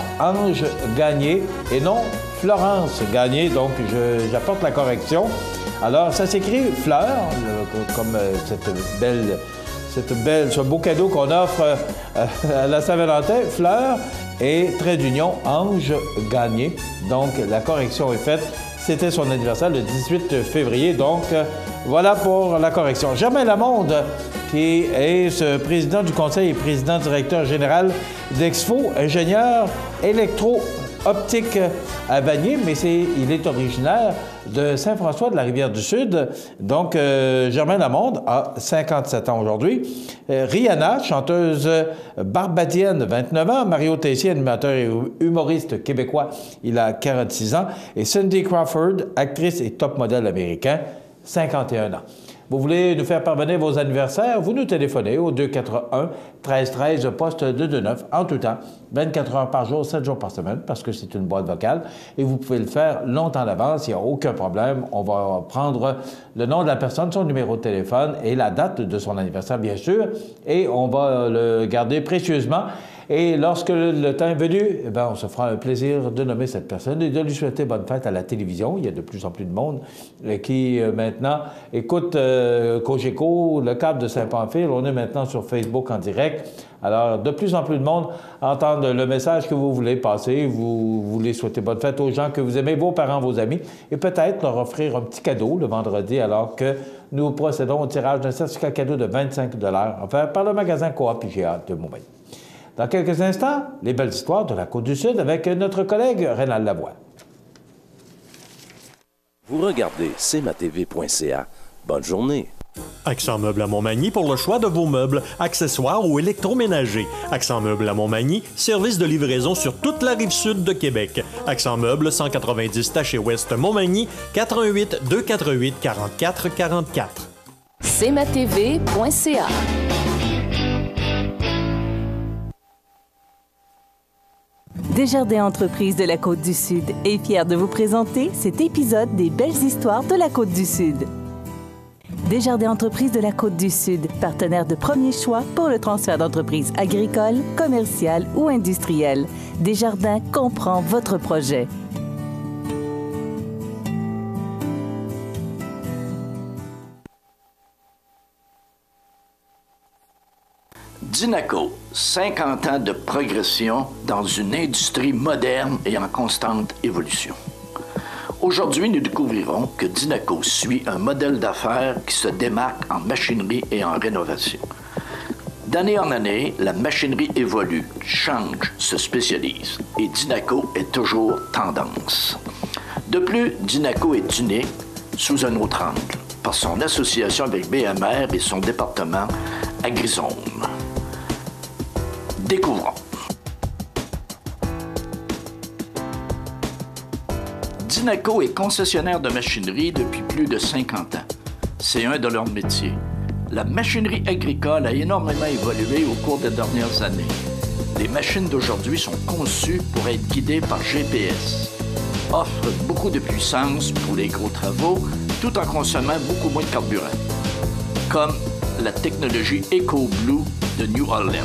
Fleur-Ange Gagné et non Florence Gagné. Donc, j'apporte la correction. Alors, ça s'écrit Fleur, le, comme euh, cette belle, cette belle, ce beau cadeau qu'on offre euh, à la Saint-Valentin, Fleur, et trait d'union, Ange Gagné. Donc, la correction est faite. C'était son anniversaire le dix-huit février. Donc, euh, voilà pour la correction. Germain Lamonde, qui est ce président du conseil et président directeur général d'Exfo, ingénieur électro-optique à Vanier, mais c'est, il est originaire de Saint-François de la Rivière-du-Sud. Donc, euh, Germain Lamonde a cinquante-sept ans aujourd'hui. Euh, Rihanna, chanteuse barbadienne, vingt-neuf ans. Mario Tessier, animateur et humoriste québécois, il a quarante-six ans. Et Cindy Crawford, actrice et top modèle américain, cinquante et un ans. Vous voulez nous faire parvenir vos anniversaires? Vous nous téléphonez au deux quatre un, treize treize, poste deux deux neuf, en tout temps, vingt-quatre heures par jour, sept jours par semaine, parce que c'est une boîte vocale. Et vous pouvez le faire longtemps d'avance, il n'y a aucun problème. On va prendre le nom de la personne, son numéro de téléphone et la date de son anniversaire, bien sûr, et on va le garder précieusement. Et lorsque le temps est venu, eh bien, on se fera un plaisir de nommer cette personne et de lui souhaiter bonne fête à la télévision. Il y a de plus en plus de monde qui, euh, maintenant, écoute euh, Cogeco, le câble de Saint-Pamphile. On est maintenant sur Facebook en direct. Alors, de plus en plus de monde entendent le message que vous voulez passer. Vous voulez souhaiter bonne fête aux gens que vous aimez, vos parents, vos amis, et peut-être leur offrir un petit cadeau le vendredi, alors que nous procédons au tirage d'un certificat cadeau de vingt-cinq dollars offert par le magasin Coop I G A de Montmagny. Dans quelques instants, les belles histoires de la Côte-du-Sud avec notre collègue Rénal Lavoie. Vous regardez C M A T V point C A. Bonne journée. Accent Meubles à Montmagny pour le choix de vos meubles, accessoires ou électroménagers. Accent Meubles à Montmagny, service de livraison sur toute la rive sud de Québec. Accent Meubles, cent quatre-vingt-dix Taché Ouest Montmagny, quatre un huit, deux quatre huit, quarante-quatre quarante-quatre. C M A T V point C A. Desjardins Entreprises de la Côte-du-Sud est fier de vous présenter cet épisode des belles histoires de la Côte-du-Sud. Desjardins Entreprises de la Côte-du-Sud, partenaire de premier choix pour le transfert d'entreprises agricoles, commerciales ou industrielles. Desjardins comprend votre projet. Dinaco, cinquante ans de progression dans une industrie moderne et en constante évolution. Aujourd'hui, nous découvrirons que Dinaco suit un modèle d'affaires qui se démarque en machinerie et en rénovation. D'année en année, la machinerie évolue, change, se spécialise et Dinaco est toujours tendance. De plus, Dinaco est unique sous un autre angle, par son association avec B M R et son département Agrizone. Découvrons. Dinaco est concessionnaire de machinerie depuis plus de cinquante ans. C'est un de leurs métiers. La machinerie agricole a énormément évolué au cours des dernières années. Les machines d'aujourd'hui sont conçues pour être guidées par G P S, offrent beaucoup de puissance pour les gros travaux, tout en consommant beaucoup moins de carburant, comme la technologie EcoBlue de New Holland.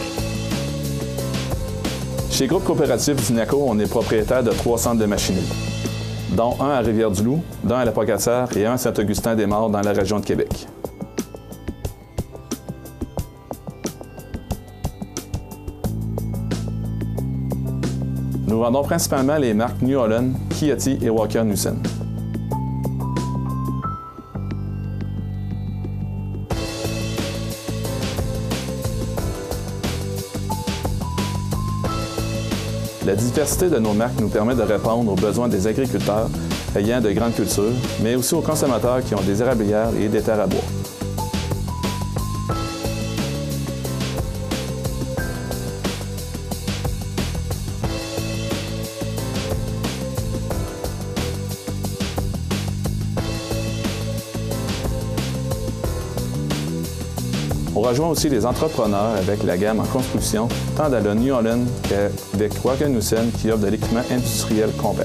Chez Groupe Coopératif Dinaco, on est propriétaire de trois centres de machinerie, dont un à Rivière-du-Loup, d'un à La Pocatière et un à Saint-Augustin-des-Maures dans la région de Québec. Nous vendons principalement les marques New Holland, Kiati et Walker Knudsen. La diversité de nos marques nous permet de répondre aux besoins des agriculteurs ayant de grandes cultures, mais aussi aux consommateurs qui ont des érablières et des terres à bois. On rejoint aussi les entrepreneurs avec la gamme en construction, tant dans le New Holland qu'avec Walker Knudsen qui offre de l'équipement industriel compact.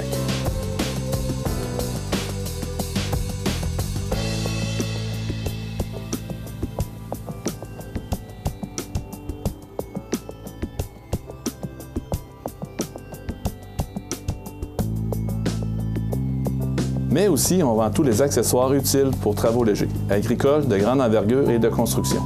Mais aussi, on vend tous les accessoires utiles pour travaux légers, agricoles, de grande envergure et de construction.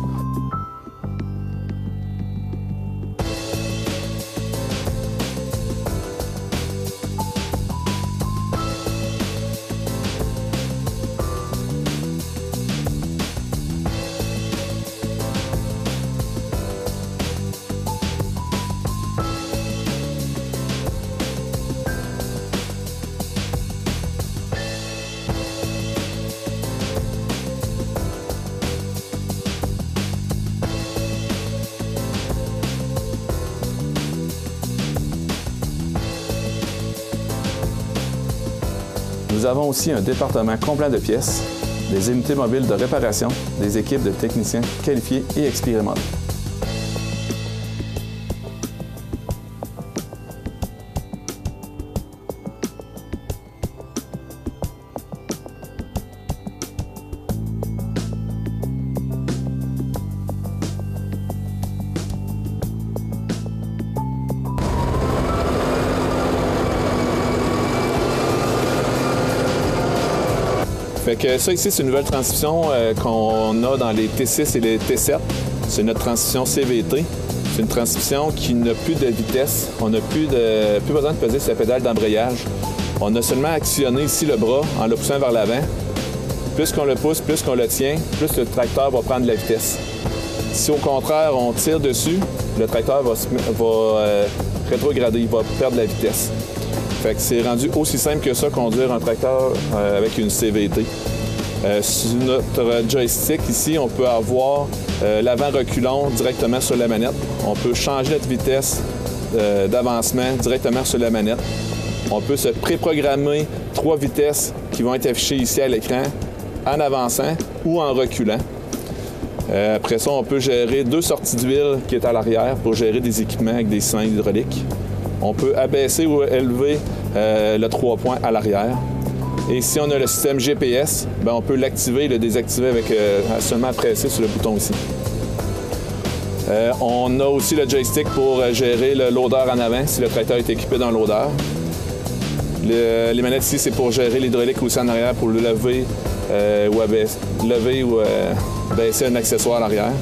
Nous avons aussi un département complet de pièces, des unités mobiles de réparation, des équipes de techniciens qualifiés et expérimentés. Fait que ça ici, c'est une nouvelle transmission euh, qu'on a dans les T six et les T sept. C'est notre transmission C V T. C'est une transmission qui n'a plus de vitesse. On n'a plus, de, plus besoin de peser sur la pédale d'embrayage. On a seulement actionné ici le bras en le poussant vers l'avant. Plus qu'on le pousse, plus qu'on le tient, plus le tracteur va prendre de la vitesse. Si au contraire, on tire dessus, le tracteur va, va euh, rétrograder, il va perdre de la vitesse. Fait que c'est rendu aussi simple que ça, conduire un tracteur euh, avec une C V T. Euh, sur notre joystick ici, on peut avoir euh, l'avant reculon directement sur la manette. On peut changer notre vitesse euh, d'avancement directement sur la manette. On peut se préprogrammer trois vitesses qui vont être affichées ici à l'écran, en avançant ou en reculant. Euh, après ça, on peut gérer deux sorties d'huile qui est à l'arrière pour gérer des équipements avec des cylindres hydrauliques. On peut abaisser ou élever euh, le trois points à l'arrière. Et si on a le système G P S, bien, on peut l'activer et le désactiver avec euh, seulement presser sur le bouton ici. Euh, on a aussi le joystick pour gérer le loader en avant si le tracteur est équipé dans le loader. Le, les manettes ici, c'est pour gérer l'hydraulique aussi en arrière pour le lever euh, ou abaisser, lever ou euh, baisser un accessoire à l'arrière.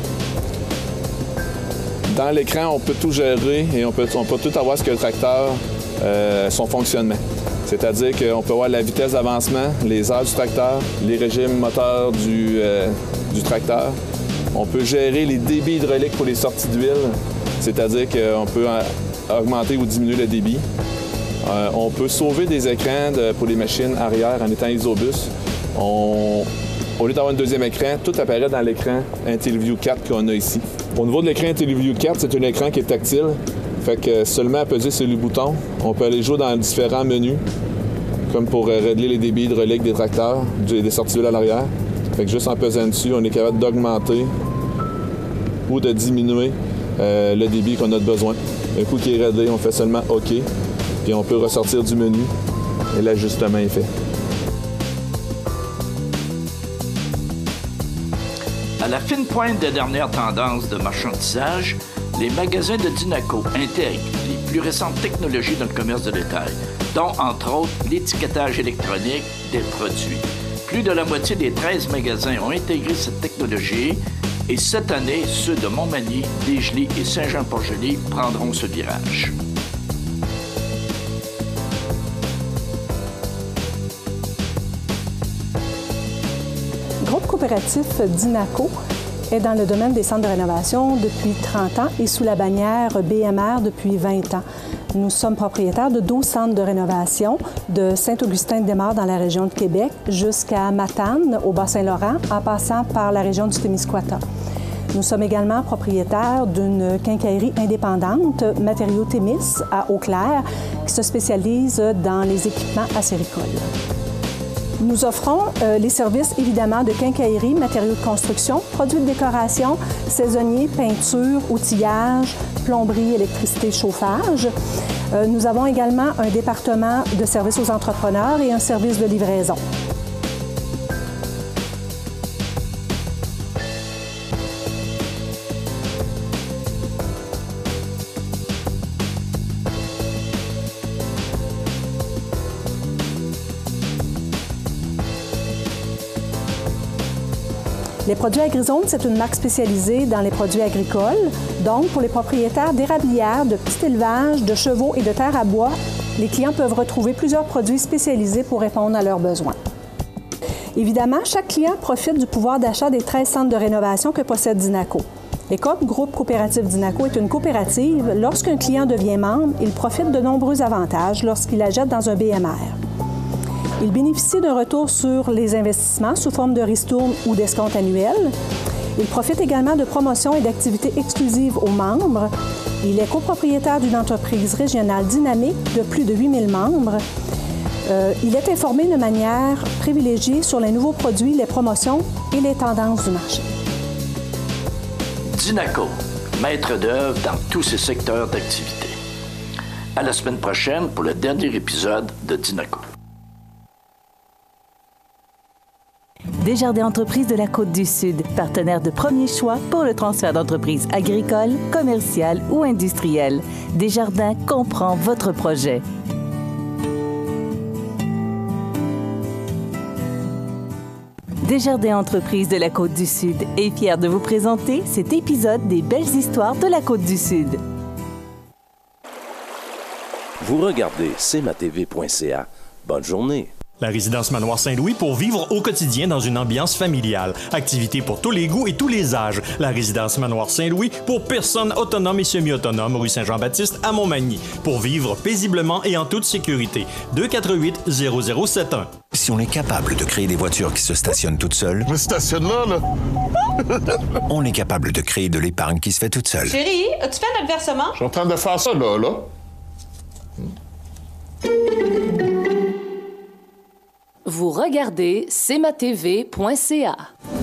Dans l'écran, on peut tout gérer et on peut, on peut tout avoir ce que le tracteur, euh, son fonctionnement. C'est-à-dire qu'on peut voir la vitesse d'avancement, les heures du tracteur, les régimes moteurs du, euh, du tracteur. On peut gérer les débits hydrauliques pour les sorties d'huile, c'est-à-dire qu'on peut augmenter ou diminuer le débit. Euh, on peut sauver des écrans de, pour les machines arrière en étant isobus. On, au lieu d'avoir un deuxième écran, tout apparaît dans l'écran IntelliView quatre qu'on a ici. Au niveau de l'écran IntelliView quatre, c'est un écran qui est tactile. Fait que seulement à peser sur les boutons, on peut aller jouer dans différents menus, comme pour régler les débits hydrauliques des tracteurs, des sorties d'huile à l'arrière. Fait que juste en pesant dessus, on est capable d'augmenter ou de diminuer euh, le débit qu'on a de besoin. Un coup qui est réglé, on fait seulement OK, puis on peut ressortir du menu et l'ajustement est fait. À la fine pointe des dernières tendances de marchandisage, les magasins de Dinaco intègrent les plus récentes technologies dans le commerce de détail, dont, entre autres, l'étiquetage électronique des produits. Plus de la moitié des treize magasins ont intégré cette technologie et cette année, ceux de Montmagny, Desgelis et Saint-Jean-Port-Joli prendront ce virage. Le groupe coopératif Dinaco est dans le domaine des centres de rénovation depuis trente ans et sous la bannière B M R depuis vingt ans. Nous sommes propriétaires de douze centres de rénovation, de Saint-Augustin-de-Desmaures dans la région de Québec jusqu'à Matane, au Bas-Saint-Laurent, en passant par la région du Témiscouata. Nous sommes également propriétaires d'une quincaillerie indépendante, Matériaux Témis, à Eau-Claire, qui se spécialise dans les équipements acéricoles. Nous offrons euh, les services, évidemment, de quincaillerie, matériaux de construction, produits de décoration, saisonniers, peinture, outillage, plomberie, électricité, chauffage. Euh, nous avons également un département de services aux entrepreneurs et un service de livraison. Les produits AgriZone, c'est une marque spécialisée dans les produits agricoles. Donc, pour les propriétaires d'érablières, de petits élevages, de chevaux et de terre à bois, les clients peuvent retrouver plusieurs produits spécialisés pour répondre à leurs besoins. Évidemment, chaque client profite du pouvoir d'achat des treize centres de rénovation que possède Dinaco. Et comme Groupe Coopératif Dinaco est une coopérative, lorsqu'un client devient membre, il profite de nombreux avantages lorsqu'il achète dans un B M R. Il bénéficie d'un retour sur les investissements sous forme de ristourne ou d'escompte annuel. Il profite également de promotions et d'activités exclusives aux membres. Il est copropriétaire d'une entreprise régionale dynamique de plus de huit mille membres. Euh, il est informé de manière privilégiée sur les nouveaux produits, les promotions et les tendances du marché. Dinaco, maître d'œuvre dans tous ses secteurs d'activité. À la semaine prochaine pour le dernier épisode de Dinaco. Desjardins Entreprises de la Côte-du-Sud, partenaire de premier choix pour le transfert d'entreprises agricoles, commerciales ou industrielles. Desjardins comprend votre projet. Desjardins Entreprises de la Côte-du-Sud est fier de vous présenter cet épisode des belles histoires de la Côte-du-Sud. Vous regardez c m a t v point c a. Bonne journée. La résidence Manoir Saint-Louis pour vivre au quotidien dans une ambiance familiale. Activités pour tous les goûts et tous les âges. La résidence Manoir Saint-Louis pour personnes autonomes et semi-autonomes, rue Saint-Jean-Baptiste à Montmagny. Pour vivre paisiblement et en toute sécurité. deux cent quatre-vingt-huit zéro zéro sept un. Si on est capable de créer des voitures qui se stationnent toutes seules... Je me stationne là, là! On est capable de créer de l'épargne qui se fait toute seule. Chérie, as-tu fait notre versement? Je suis en train de faire ça, là, là. Vous regardez c m a t v point c a.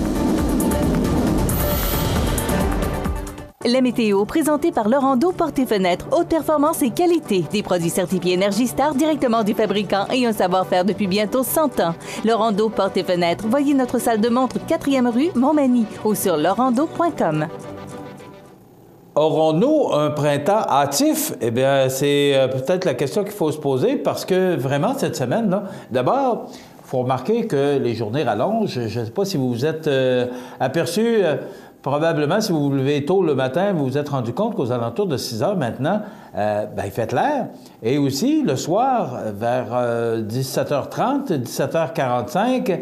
La météo, présentée par Laurando Portes et Fenêtres. Haute performance et qualité. Des produits certifiés Énergie Star directement du fabricant et un savoir-faire depuis bientôt cent ans. Laurando Portes et Fenêtres. Voyez notre salle de montre quatrième rue, Montmagny ou sur laurando point com. Aurons-nous un printemps hâtif? Eh bien, c'est euh, peut-être la question qu'il faut se poser parce que vraiment, cette semaine-là, d'abord, il faut remarquer que les journées rallongent. Je ne sais pas si vous vous êtes euh, aperçu, euh, probablement si vous vous levez tôt le matin, vous vous êtes rendu compte qu'aux alentours de six heures maintenant, euh, ben, il fait l'air. Et aussi, le soir, vers euh, dix-sept heures trente, dix-sept heures quarante-cinq,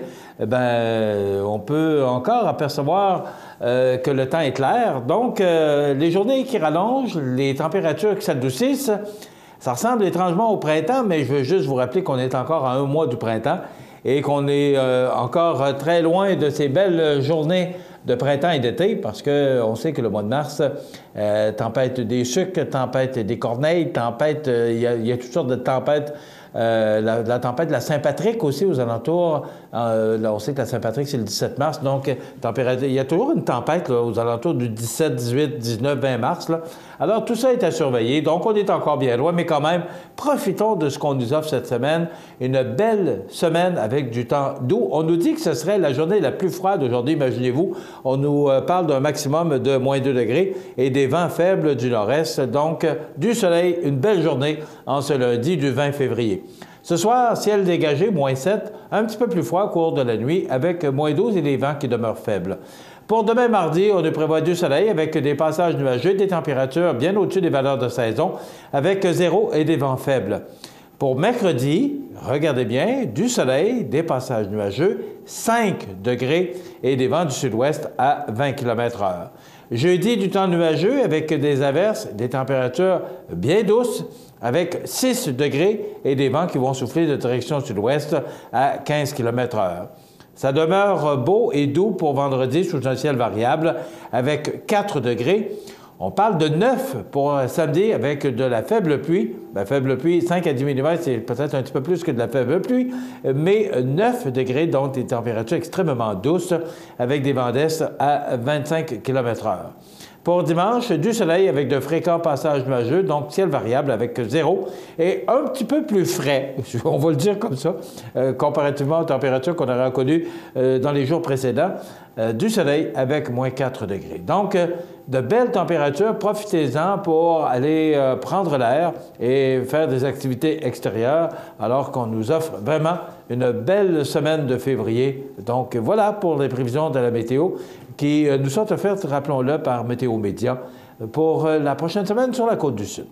ben, on peut encore apercevoir euh, que le temps est clair. Donc, euh, les journées qui rallongent, les températures qui s'adoucissent, ça ressemble étrangement au printemps, mais je veux juste vous rappeler qu'on est encore à un mois du printemps et qu'on est euh, encore très loin de ces belles journées de printemps et d'été, parce qu'on sait que le mois de mars, euh, tempête des sucres, tempête des corneilles, tempête, euh, il y a, il y a toutes sortes de tempêtes. Euh, la, la tempête de la Saint-Patrick aussi aux alentours. Euh, là, on sait que la Saint-Patrick, c'est le dix-sept mars. Donc, température, il y a toujours une tempête là, aux alentours du dix-sept, dix-huit, dix-neuf, vingt mars. Là. Alors, tout ça est à surveiller. Donc, on est encore bien loin, mais quand même, profitons de ce qu'on nous offre cette semaine. Une belle semaine avec du temps doux. On nous dit que ce serait la journée la plus froide aujourd'hui, imaginez-vous. On nous euh, parle d'un maximum de moins deux degrés et des vents faibles du nord-est. Donc, euh, du soleil, une belle journée en ce lundi du vingt février. Ce soir, ciel dégagé, moins sept, un petit peu plus froid au cours de la nuit, avec moins douze et des vents qui demeurent faibles. Pour demain mardi, on nous prévoit du soleil avec des passages nuageux, des températures bien au-dessus des valeurs de saison, avec zéro et des vents faibles. Pour mercredi, regardez bien, du soleil, des passages nuageux, cinq degrés et des vents du sud-ouest à vingt kilomètres heure. Jeudi, du temps nuageux avec des averses, des températures bien douces, avec six degrés et des vents qui vont souffler de direction sud-ouest à quinze kilomètres heure. Ça demeure beau et doux pour vendredi sous un ciel variable avec quatre degrés. On parle de neuf pour samedi avec de la faible pluie. La faible pluie, cinq à dix millimètres, c'est peut-être un petit peu plus que de la faible pluie, mais neuf degrés, donc des températures extrêmement douces avec des vents d'est à vingt-cinq kilomètres heure. Pour dimanche, du soleil avec de fréquents passages nuageux, donc ciel variable avec zéro et un petit peu plus frais, on va le dire comme ça, euh, comparativement aux températures qu'on aurait connues euh, dans les jours précédents. Euh, du soleil avec moins quatre degrés. Donc, euh, de belles températures, profitez-en pour aller euh, prendre l'air et faire des activités extérieures alors qu'on nous offre vraiment une belle semaine de février. Donc voilà pour les prévisions de la météo qui nous sont offertes, rappelons-le, par Météo Média pour la prochaine semaine sur la Côte-du-Sud.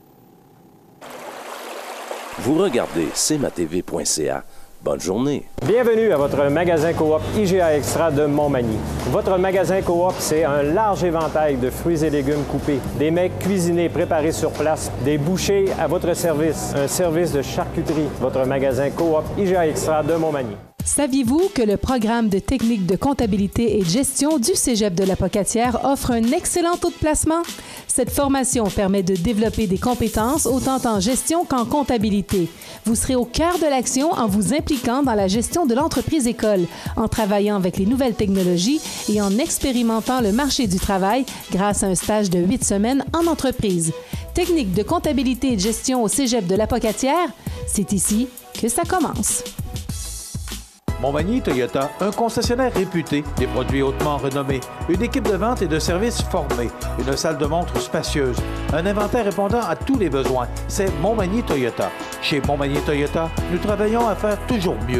Vous regardez C M A T V point C A. Bonne journée. Bienvenue à votre magasin Coop I G A Extra de Montmagny. Votre magasin Coop, c'est un large éventail de fruits et légumes coupés, des mets cuisinés préparés sur place, des bouchées à votre service, un service de charcuterie. Votre magasin Coop I G A Extra de Montmagny. Saviez-vous que le programme de technique de comptabilité et de gestion du Cégep de la Pocatière offre un excellent taux de placement? Cette formation permet de développer des compétences autant en gestion qu'en comptabilité. Vous serez au cœur de l'action en vous impliquant dans la gestion de l'entreprise-école, en travaillant avec les nouvelles technologies et en expérimentant le marché du travail grâce à un stage de huit semaines en entreprise. Technique de comptabilité et de gestion au Cégep de la Pocatière, c'est ici que ça commence. Montmagny Toyota, un concessionnaire réputé, des produits hautement renommés, une équipe de vente et de services formée, une salle de montre spacieuse, un inventaire répondant à tous les besoins. C'est Montmagny Toyota. Chez Montmagny Toyota, nous travaillons à faire toujours mieux.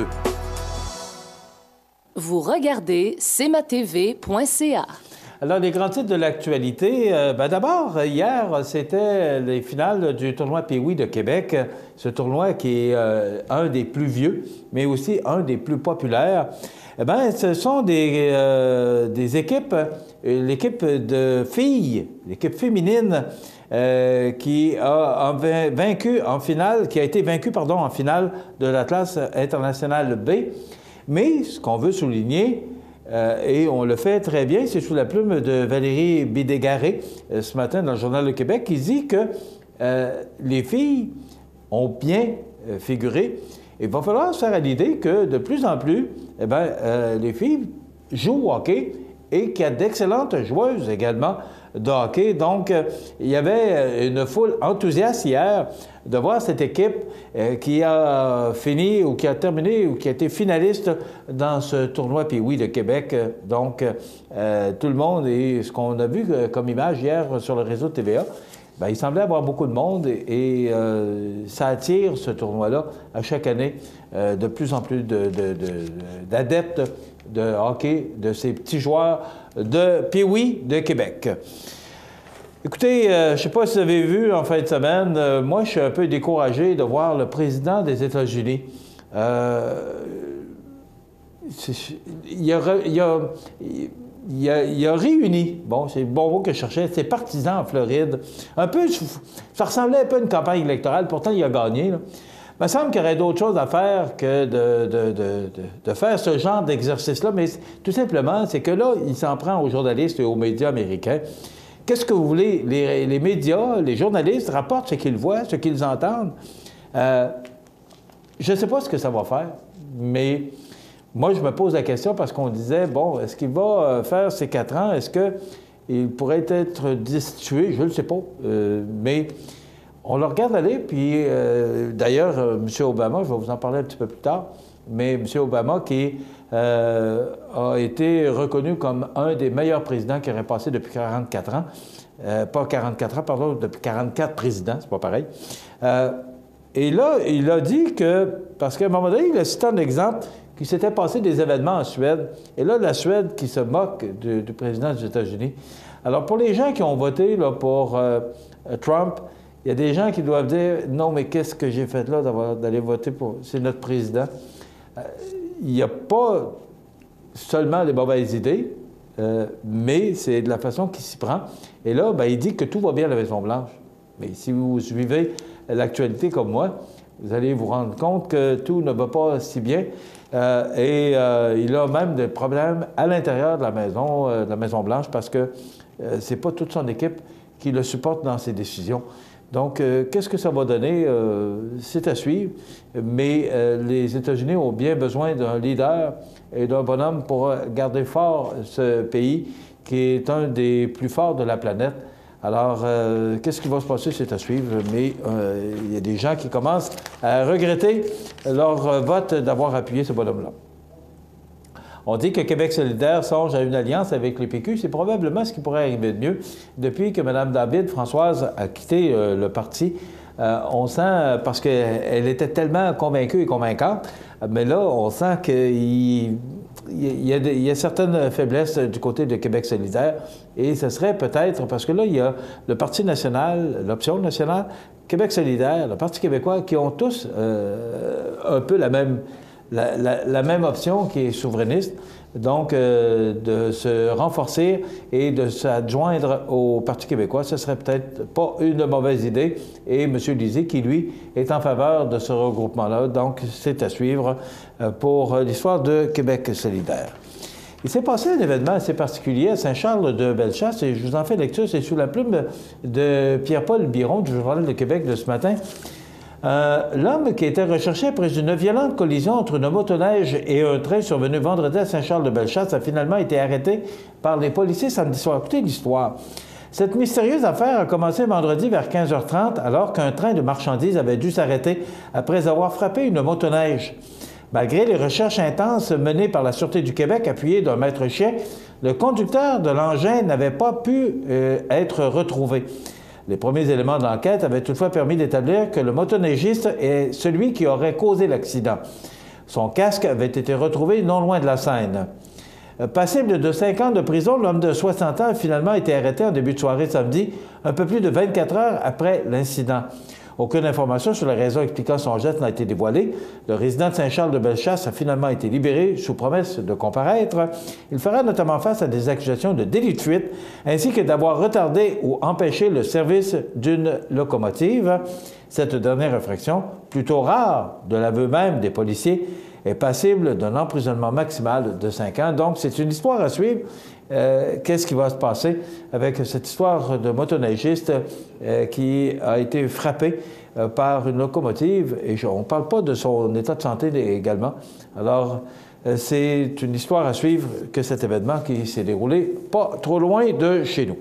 Vous regardez C M A T V point C A. Alors, les grands titres de l'actualité, euh, ben d'abord, hier, c'était les finales du tournoi Pee-Wee de Québec. Ce tournoi qui est euh, un des plus vieux, mais aussi un des plus populaires. Eh bien, ce sont des, euh, des équipes, l'équipe de filles, l'équipe féminine euh, qui a vaincu en finale, qui a été vaincue, pardon, en finale de la classe internationale B. Mais ce qu'on veut souligner, Euh, et on le fait très bien, c'est sous la plume de Valérie Bidégaré, euh, ce matin dans le Journal de Québec, qui dit que euh, les filles ont bien euh, figuré. Il va falloir se faire à l'idée que de plus en plus, eh bien, euh, les filles jouent au hockey et qu'il y a d'excellentes joueuses également de hockey. Donc, euh, il y avait une foule enthousiaste hier de voir cette équipe euh, qui a fini ou qui a terminé ou qui a été finaliste dans ce tournoi Pee-Wee de Québec. Donc, euh, tout le monde, et ce qu'on a vu comme image hier sur le réseau de T V A, bien, il semblait avoir beaucoup de monde et, et euh, ça attire ce tournoi-là à chaque année euh, de plus en plus d'adeptes de, de, de, de hockey, de ces petits joueurs de Pee-Wee de Québec. Écoutez, euh, je ne sais pas si vous avez vu en fin de semaine, euh, moi je suis un peu découragé de voir le président des États-Unis. Euh, il, a, il, a, il, a, il a réuni, bon, c'est le bon mot que je cherchais, ses partisans en Floride. Un peu, ça ressemblait un peu à une campagne électorale, pourtant il a gagné, là. Il me semble qu'il y aurait d'autres choses à faire que de, de, de, de, de faire ce genre d'exercice-là, mais tout simplement, c'est que là, il s'en prend aux journalistes et aux médias américains. Qu'est-ce que vous voulez? Les, les médias, les journalistes rapportent ce qu'ils voient, ce qu'ils entendent. Euh, je ne sais pas ce que ça va faire, mais moi, je me pose la question parce qu'on disait, bon, est-ce qu'il va faire ces quatre ans? Est-ce qu'il pourrait être destitué? Je ne le sais pas, euh, mais on le regarde aller, puis euh, d'ailleurs, euh, M. Obama, je vais vous en parler un petit peu plus tard, mais M. Obama qui euh, a été reconnu comme un des meilleurs présidents qui aurait passé depuis quarante-quatre ans, euh, pas quarante-quatre ans, pardon, depuis quarante-quatre présidents, c'est pas pareil. Euh, et là, il a dit que, parce qu'à un moment donné, il a cité un exemple, qu'il s'était passé des événements en Suède, et là, la Suède qui se moque du, du président des États-Unis. Alors, pour les gens qui ont voté là, pour euh, Trump, il y a des gens qui doivent dire « Non, mais qu'est-ce que j'ai fait là d'aller voter pour... C'est notre président. Euh, » Il n'y a pas seulement des mauvaises idées, euh, mais c'est de la façon qu'il s'y prend. Et là, bien, il dit que tout va bien à la Maison-Blanche. Mais si vous suivez l'actualité comme moi, vous allez vous rendre compte que tout ne va pas si bien. Euh, et euh, il a même des problèmes à l'intérieur de la maison, euh, de la Maison-Blanche, parce que euh, c'est pas toute son équipe qui le supporte dans ses décisions. Donc, euh, qu'est-ce que ça va donner? Euh, c'est à suivre. Mais euh, les États-Unis ont bien besoin d'un leader et d'un bonhomme pour garder fort ce pays qui est un des plus forts de la planète. Alors, euh, qu'est-ce qui va se passer? C'est à suivre. Mais euh, il y a des gens qui commencent à regretter leur vote d'avoir appuyé ce bonhomme-là. On dit que Québec solidaire songe à une alliance avec les P Q. C'est probablement ce qui pourrait arriver de mieux depuis que Mme David Françoise a quitté euh, le parti. Euh, on sent, parce qu'elle était tellement convaincue et convaincante, mais là, on sent qu'il il y, a de, il y a certaines faiblesses du côté de Québec solidaire, et ce serait peut-être, parce que là, il y a le Parti national, l'option nationale, Québec solidaire, le Parti québécois, qui ont tous euh, un peu la même, la, la, la même option qui est souverainiste, donc euh, de se renforcer et de s'adjoindre au Parti québécois, ce serait peut-être pas une mauvaise idée. Et M. Lisée, qui, lui, est en faveur de ce regroupement-là, donc c'est à suivre pour l'histoire de Québec solidaire. Il s'est passé un événement assez particulier à Saint-Charles-de-Bellechasse, et je vous en fais lecture, c'est sous la plume de Pierre-Paul Biron du Journal de Québec de ce matin. Euh, L'homme qui était recherché après une violente collision entre une motoneige et un train survenu vendredi à Saint-Charles-de-Bellechasse a finalement été arrêté par les policiers samedi soir. Écoutez l'histoire. Cette mystérieuse affaire a commencé vendredi vers quinze heures trente alors qu'un train de marchandises avait dû s'arrêter après avoir frappé une motoneige. Malgré les recherches intenses menées par la Sûreté du Québec, appuyées d'un maître-chien, le conducteur de l'engin n'avait pas pu euh, être retrouvé. Les premiers éléments de l'enquête avaient toutefois permis d'établir que le motoneigiste est celui qui aurait causé l'accident. Son casque avait été retrouvé non loin de la scène. Passible de cinq ans de prison, l'homme de soixante ans a finalement été arrêté en début de soirée samedi, un peu plus de vingt-quatre heures après l'incident. Aucune information sur la raison expliquant son geste n'a été dévoilée. Le résident de Saint-Charles-de-Bellechasse a finalement été libéré sous promesse de comparaître. Il fera notamment face à des accusations de délit de fuite, ainsi que d'avoir retardé ou empêché le service d'une locomotive. Cette dernière infraction, plutôt rare de l'aveu même des policiers, est passible d'un emprisonnement maximal de cinq ans. Donc, c'est une histoire à suivre. Euh, Qu'est-ce qui va se passer avec cette histoire de motoneigiste euh, qui a été frappé euh, par une locomotive? Et je, on ne parle pas de son état de santé également. Alors, euh, c'est une histoire à suivre que cet événement qui s'est déroulé pas trop loin de chez nous.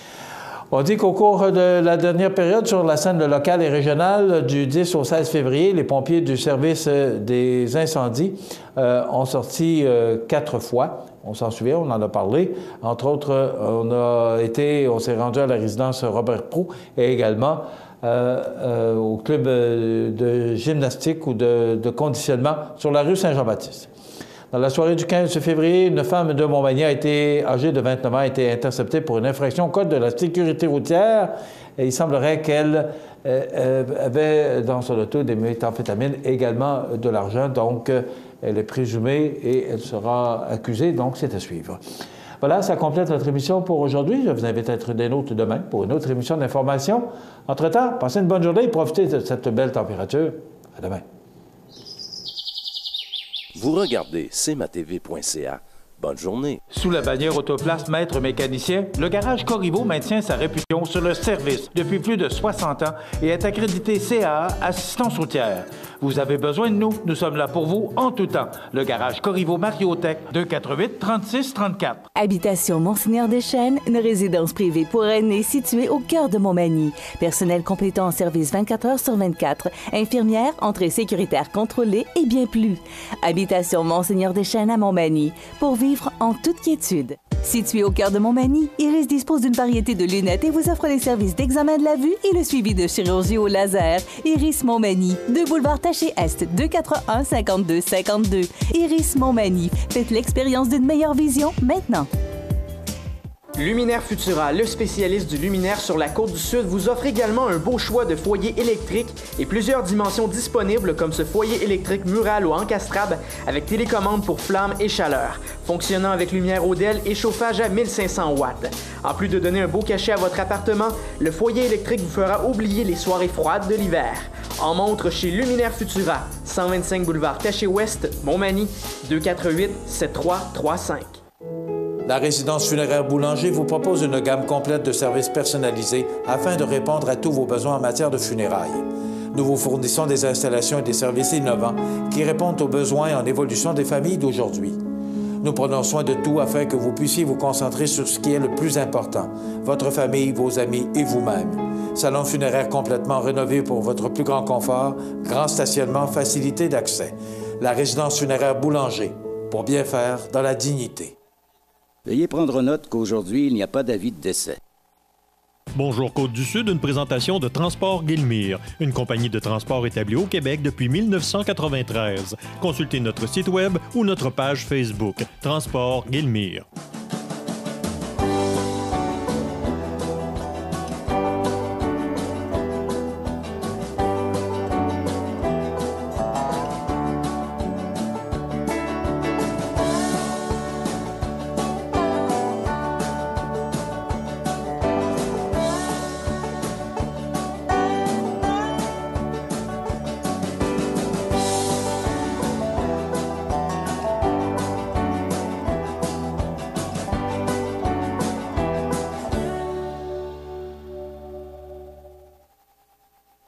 On dit qu'au cours de la dernière période, sur la scène locale et régionale, du dix au seize février, les pompiers du service des incendies euh, ont sorti euh, quatre fois. On s'en souvient, on en a parlé. Entre autres, on a été, on s'est rendu à la résidence Robert Proulx et également euh, euh, au club de gymnastique ou de, de conditionnement sur la rue Saint-Jean-Baptiste. Dans la soirée du quinze février, une femme de Montmagny a été, âgée de vingt-neuf ans, a été interceptée pour une infraction au code de la sécurité routière. Et il semblerait qu'elle euh, avait dans son auto des méthamphétamines, également de l'argent. Donc, euh, elle est présumée et elle sera accusée. Donc, c'est à suivre. Voilà, ça complète notre émission pour aujourd'hui. Je vous invite à être des nôtres demain pour une autre émission d'information. Entre-temps, passez une bonne journée et profitez de cette belle température. À demain. Vous regardez C M A T V point C A. Bonne journée. Sous la bannière Autoplace Maître Mécanicien, le garage Corriveau maintient sa réputation sur le service depuis plus de soixante ans et est accrédité C A A Assistance routière. Vous avez besoin de nous, nous sommes là pour vous en tout temps. Le garage Corriveau Mariotech, deux cent quatre-vingt-huit trente-six trente-quatre. Habitation Monseigneur Deschênes, une résidence privée pour aînés située au cœur de Montmagny. Personnel complétant en service vingt-quatre heures sur vingt-quatre. Infirmière, entrée sécuritaire contrôlée et bien plus. Habitation Monseigneur Deschênes à Montmagny. Pour vivre en toute quiétude. Situé au cœur de Montmagny, Iris dispose d'une variété de lunettes et vous offre les services d'examen de la vue et le suivi de chirurgie au laser. Iris Montmagny, deux boulevard Taché Est, deux cent quatre-vingt-un cinquante-deux cinquante-deux. Iris Montmagny, faites l'expérience d'une meilleure vision maintenant. Luminaire Futura, le spécialiste du luminaire sur la côte du Sud, vous offre également un beau choix de foyers électriques et plusieurs dimensions disponibles comme ce foyer électrique mural ou encastrable avec télécommande pour flammes et chaleur, fonctionnant avec lumière Odell et chauffage à mille cinq cents watts. En plus de donner un beau cachet à votre appartement, le foyer électrique vous fera oublier les soirées froides de l'hiver. En montre chez Luminaire Futura, cent vingt-cinq boulevard Taché-Ouest, Montmagny, deux cent quatre-vingt-huit sept trois trois cinq. La résidence funéraire Boulanger vous propose une gamme complète de services personnalisés afin de répondre à tous vos besoins en matière de funérailles. Nous vous fournissons des installations et des services innovants qui répondent aux besoins en évolution des familles d'aujourd'hui. Nous prenons soin de tout afin que vous puissiez vous concentrer sur ce qui est le plus important, votre famille, vos amis et vous-même. Salon funéraire complètement rénové pour votre plus grand confort, grand stationnement, facilité d'accès. La résidence funéraire Boulanger, pour bien faire dans la dignité. Veuillez prendre note qu'aujourd'hui, il n'y a pas d'avis de décès. Bonjour Côte-du-Sud, une présentation de Transport Guillemire, une compagnie de transport établie au Québec depuis mille neuf cent quatre-vingt-treize. Consultez notre site web ou notre page Facebook, Transport Guillemire.